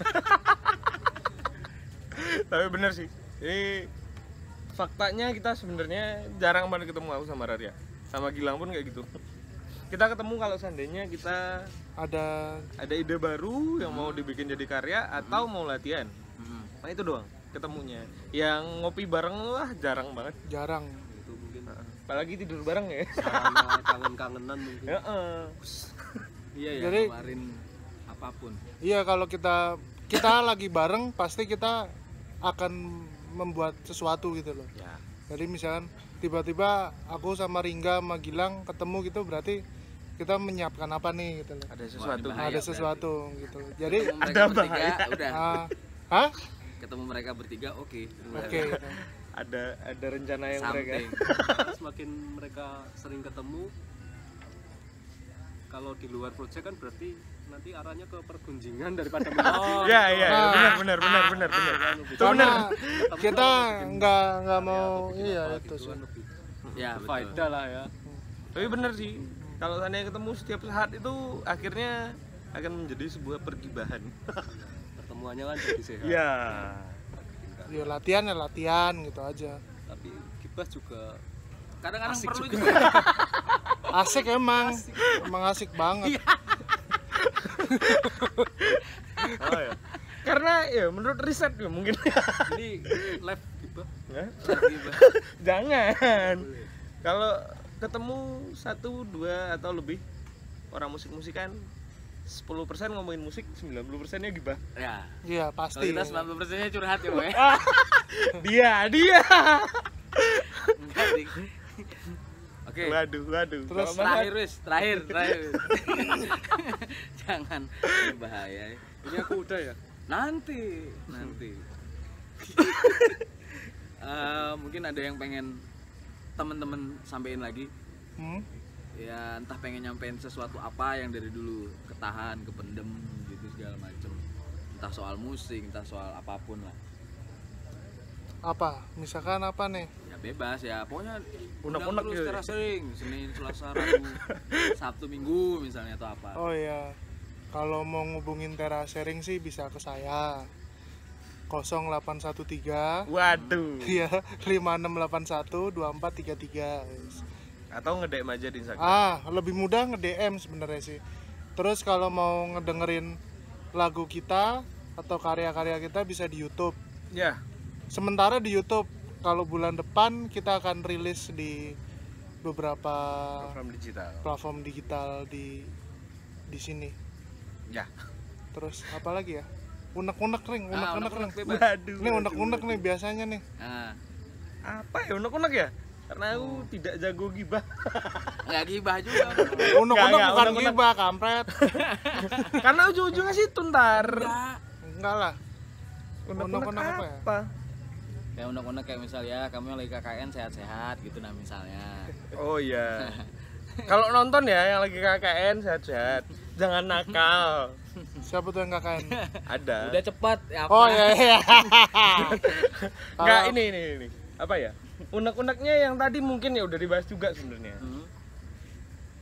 Tapi bener sih. Ini faktanya kita sebenarnya jarang banget ketemu aku sama Raria. Sama Gilang pun kayak gitu. Kita ketemu kalau seandainya kita Ada ada ide baru yang mau dibikin jadi karya atau mau latihan. Hmm. Nah itu doang ketemunya. Yang ngopi bareng wah jarang banget. jarang. Itu mungkin Apalagi tidur bareng ya. sarana kangen-kangenan mungkin. Heeh. Iya ya, Jadi- keluarin apapun. Iya, kalau kita kita lagi bareng pasti kita akan membuat sesuatu gitu loh. Ya. Jadi misalkan tiba-tiba aku sama Ringga sama Gilang ketemu gitu, berarti kita menyiapkan apa nih gitu loh. Ada sesuatu. Wah, Bahaya Ada sesuatu gitu. Jadi Ketemu mereka ada bertiga, bahaya. udah. ah, hah? Ketemu mereka bertiga, oke. Oke. gitu. Ada ada rencana yang mereka. Something. Karena semakin mereka sering ketemu, kalau di luar proyek kan berarti nanti arahnya ke pergunjingan daripada Oh, Ya ya, Nah. benar benar benar benar benar. Itu Karena benar. kita nggak nggak mau iya itu itu sih. kan lebih Ya, betul. faedah lah ya. Tapi bener sih, kalau seandainya ketemu setiap saat itu akhirnya akan menjadi sebuah pergibahan. Pertemuannya kan jadi sehat. Iya. Ya latihan ya latihan gitu aja. Tapi Gibah juga Kadang-kadang Asik perlu juga. juga. Asik emang, emang asik banget. Oh ya. Karena ya menurut riset ya mungkin. ini live Gibah. Ya. Lagi, Jangan. Kalau ketemu satu, dua atau lebih orang musik-musikan sepuluh persen ngomongin musik, sembilan puluh persen-nya gibah. ya. Iya Kalau pasti. kita sembilan puluh persen-nya curhat ya, Boy. Dia, dia. Enggak, Dik. Oke. Waduh, waduh. Terus Kalau Terakhir, Wis. Terakhir, terakhir. Wis. Jangan. Ini bahaya. ya. Ini aku udah ya. Nanti, nanti. Eh, mungkin ada yang pengen temen-temen sampein lagi, Hmm? ya entah pengen nyampein sesuatu apa yang dari dulu ketahan, kependem gitu segala macem, entah soal musik, entah soal apapun lah, Apa? Misalkan apa nih? ya bebas ya, pokoknya Unek-unek undang terus gitu ya? secara sering, Senin, Selasa, Rabu, Sabtu, Minggu misalnya atau apa. Oh iya. Kalau mau ngubungin Tera Sharing sih bisa ke saya. nol delapan satu tiga Waduh. Iya, lima enam delapan satu dua empat tiga tiga. Atau nge-D M aja di Instagram. Ah, lebih mudah nge-D M sebenarnya sih. Terus kalau mau ngedengerin lagu kita atau karya-karya kita bisa di YouTube. Ya. Sementara di YouTube, kalau bulan depan kita akan rilis di beberapa Program digital. platform digital di di sini. Ya. Terus apa lagi ya? Unek-unek ring, Ah, unek-unek ring. unek-unek bebas. Waduh. Ini unek-unek nih biasanya nih. Nah, Apa ya unek-unek ya? Karena aku tidak jago gibah. nggak gibah juga. Unek-unek nggak, bukan unek-unek. gibah, kampret. Karena ujung-ujungnya situ ntar. Enggak lah. Unek-unek Unek-unek apa ya? apa? Kayak unek-unek kayak misalnya kamu yang lagi K K N sehat-sehat gitu nah misalnya. Oh iya. Kalau nonton ya yang lagi K K N sehat-sehat. Jangan nakal. Siapa tuh yang K K N? Ada. Udah cepat ya apa? Oh iya iya. Enggak, ini ini ini. Apa ya? Unek-uneknya yang tadi mungkin ya udah dibahas juga sebenarnya. Hmm.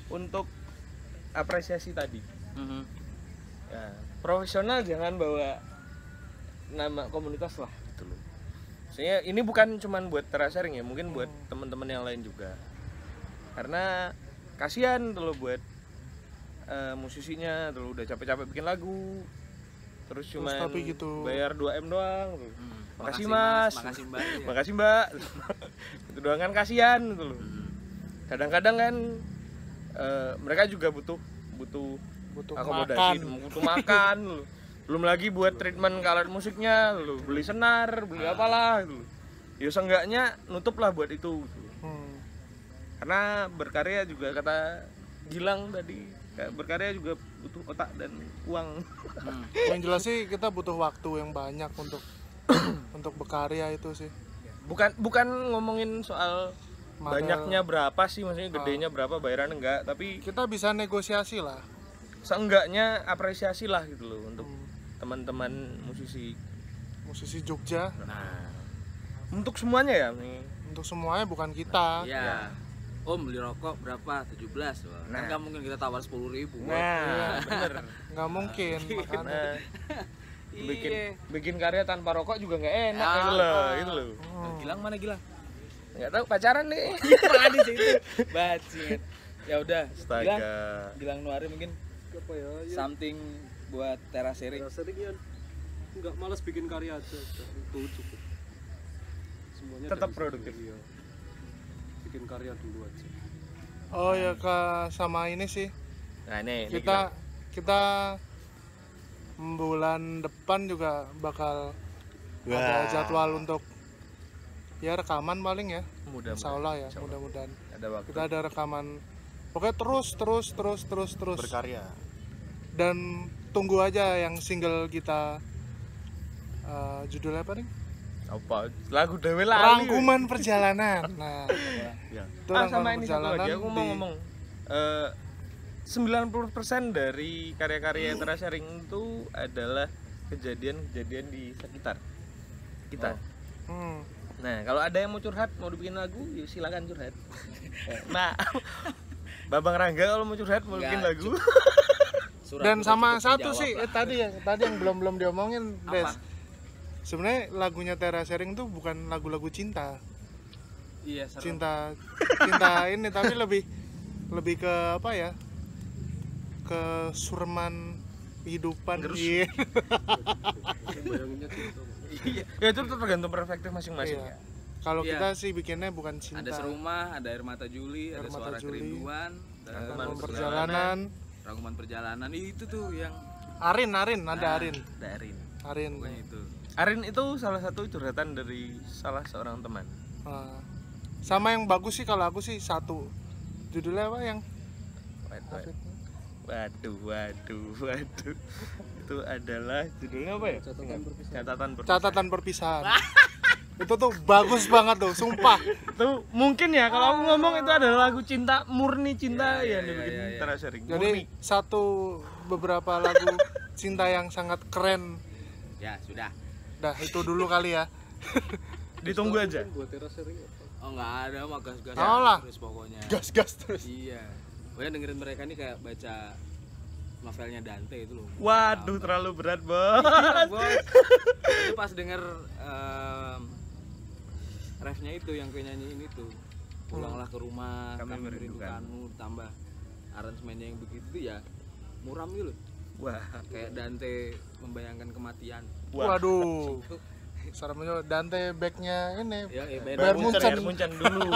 untuk apresiasi tadi. Mhm. Ya, profesional jangan bawa nama komunitas lah gitu loh. Maksudnya ini bukan cuman buat terasering ya, mungkin buat teman-teman yang lain juga. Karena kasihan tuh loh buat uh, musisinya, tuh udah capek-capek bikin lagu. Terus cuma tapi gitu. bayar dua M doang tuh. Hmm. Makasih, Makasih, Mas. makasih, Mbak. Iya. Makasih Mbak. Itu doang kan kasihan gitu loh. Hmm. Kadang-kadang kan uh, mereka juga butuh butuh butuh akomodasi, makan. butuh makan loh. Belum lagi buat treatment ke alat musiknya loh, beli senar, beli apalah gitu. Ya seenggaknya nutup lah buat itu gitu. Hmm. Karena berkarya juga kata Gilang tadi, kayak berkarya juga butuh otak dan uang. Hmm. Yang jelas sih kita butuh waktu yang banyak untuk untuk berkarya itu sih. Bukan bukan ngomongin soal Material. banyaknya berapa sih, maksudnya gedenya berapa, bayaran enggak, tapi Kita bisa negosiasi lah. seenggaknya apresiasi lah gitu loh untuk Hmm. teman-teman musisi. Musisi Jogja Nah, untuk semuanya ya nih. untuk semuanya bukan kita. Iya. Om beli rokok berapa? tujuh belas. Wah, Nah. kan nggak mungkin kita tawar sepuluh ribu. Nah, bener. Nggak mungkin makanya. Nah, bikin Iya. bikin karya tanpa rokok juga nggak enak Ah, gitu loh, ah. gitu loh. Hmm. Gilang mana Gilang? Nggak tahu pacaran nih. Malah di situ. Bacin. Ya udah. Gilang, Astaga. Gilang Nuari mungkin apa ya, ya something buat terasering. sering ya nggak malas bikin karya aja, itu cukup semuanya Tetap dari produktif. sendiri, ya. Bikin karya dulu aja. Oh ya Kak, sama ini sih Nah, ini, ini kita kita bulan depan juga bakal ada jadwal untuk ya rekaman paling ya. mudah Insya Allah ya, mudah-mudahan ada waktu. kita ada rekaman. Pokoknya terus terus terus terus terus berkarya. dan tunggu aja yang single kita eh, judulnya apa nih? Apa? Lagu Dewe lali. Rangkuman Perjalanan. Nah, Ya. itu Ah, rangkuman sama ini satu perjalanan lagi aku mau di- ngomong. Eh, sembilan puluh persen dari karya-karya terasering itu adalah kejadian-kejadian di sekitar kita. Hmm. Nah, kalau ada yang mau curhat, mau dibikin lagu, ya silakan curhat. Nah, Babang Rangga kalau mau curhat, mau bikin Enggak, lagu. Surat Dan udah sama cukup satu menjawab sih lah. eh, tadi yang tadi yang belum belum diomongin, Des. Apa? Sebenarnya lagunya Terasering tuh bukan lagu-lagu cinta. Iya, seru. Cinta cinta ini tapi lebih lebih ke apa ya? Ke surman kehidupan. Iya. Bayanginnya gitu. Iya, ya itu tergantung perspektif masing-masing Iya. ya. Kalau Iya. kita sih bikinnya bukan cinta. Ada serumah, ada air mata Juli, Air ada Mata suara Juli. kerinduan, dan Rangkuman Rangkuman perjalanan. rangkuman perjalanan itu tuh yang Arin, Arin, ada Nah, Arin. Darin. Arin. pokoknya itu. Arin itu salah satu curhatan dari salah seorang teman. Nah, sama yang bagus sih kalau aku sih satu. Judulnya apa yang Waduh, waduh, waduh, waduh. Itu adalah judulnya apa ya? Catatan perpisahan. Catatan perpisahan. Catatan Perpisahan. Itu tuh bagus banget tuh, sumpah. Itu mungkin ya kalau aku ngomong itu adalah lagu cinta, murni cinta Iya, yang iya, dibikin iya, iya. terasering. Jadi Murni. satu beberapa lagu cinta yang sangat keren. Ya, sudah. Dah itu dulu kali ya. Ditunggu aja. Buat terasering apa? Oh, enggak ada mah gas-gas Tau lah. terus pokoknya. Gas-gas terus. Iya. Pokoknya dengerin mereka nih kayak baca novelnya Dante itu loh. Waduh, terlalu berat, Bos. Iya, Bos. Itu pas denger em, refnya itu yang kayak nyanyiin itu. Pulanglah ke rumah, Kami kami merindukan. merindukanmu, tambah aransemennya yang begitu ya. Muram gitu loh. Wah, Kayak Dante membayangkan kematian. wah. Waduh. Seremnya Dante backnya ini. Ya, ya Bayar bayar Munchen. Bayar Munchen dulu.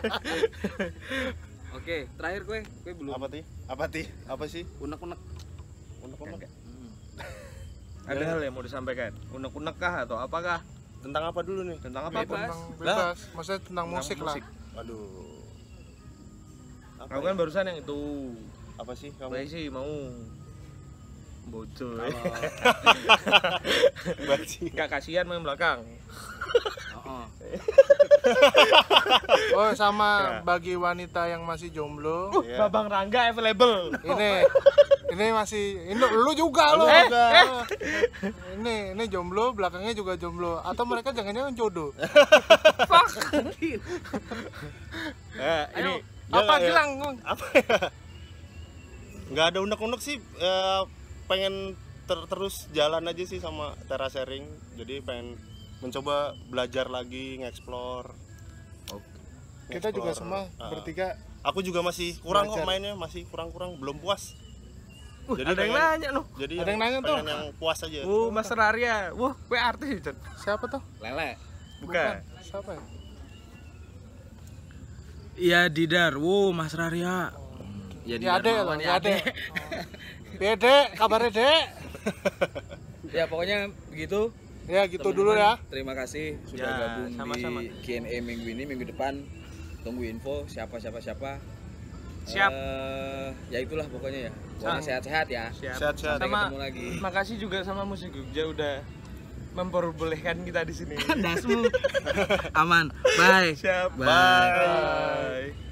Oke, terakhir gue, gue belum Apa ti? Apa ti? Apa sih? unek-unek. Unek-unek. Hmm. Ada hal yang mau disampaikan? Unek-unek kah atau apakah? Tentang apa dulu nih? Tentang apa? Bebas. Tentang bebas. Maksudnya tentang musik, lah. Waduh. Apa Aku ya? kan barusan yang itu. Apa sih kamu? Baik sih mau bocor. Bajing. Gak kasihan main belakang. Oh, oh. Oh, Ya. sama bagi wanita yang masih jomblo. Iya. Babang Rangga available. Ini ini masih ini lu juga lu. Eh, juga. Ini ini jomblo, belakangnya juga jomblo atau mereka jangan-jangan jodoh. Nah, ini Apa ya. Gilang? Apa ya? nggak ada unek-unek sih, eh, pengen ter- terus jalan aja sih sama Tera Sharing. Jadi pengen mencoba belajar lagi, nge-explore. Kita juga semua Ah. bertiga Aku juga masih kurang kok Belajar. mainnya, masih kurang-kurang, belum puas. Uh, Jadi ada yang pengen- nanya loh. Jadi Ada yang nanya tuh. pengen yang puas aja. Oh, Mas Raria. Wah, gue artis, Chan. siapa tuh? Lele. Bukan. Siapa ya? Iya Didar. Wow, Mas Raria. Ya Ya Ade Darmawan, loh, ya Ade. Ya Dek, kabarnya Dek? Ya pokoknya begitu. Ya gitu dulu ya. Terima kasih sudah Ya, gabung sama-sama. di Q and A minggu ini. Minggu depan tunggu info siapa siapa siapa. Siap. Eh, ya itulah pokoknya ya. Pokoknya Siap. sehat-sehat ya. Siap. Sehat-sehat. Sampai Sama ketemu lagi. makasih juga sama Musik Jogja udah memperbolehkan kita di sini. Dasmu. Aman. Bye. Siap. Bye. Bye.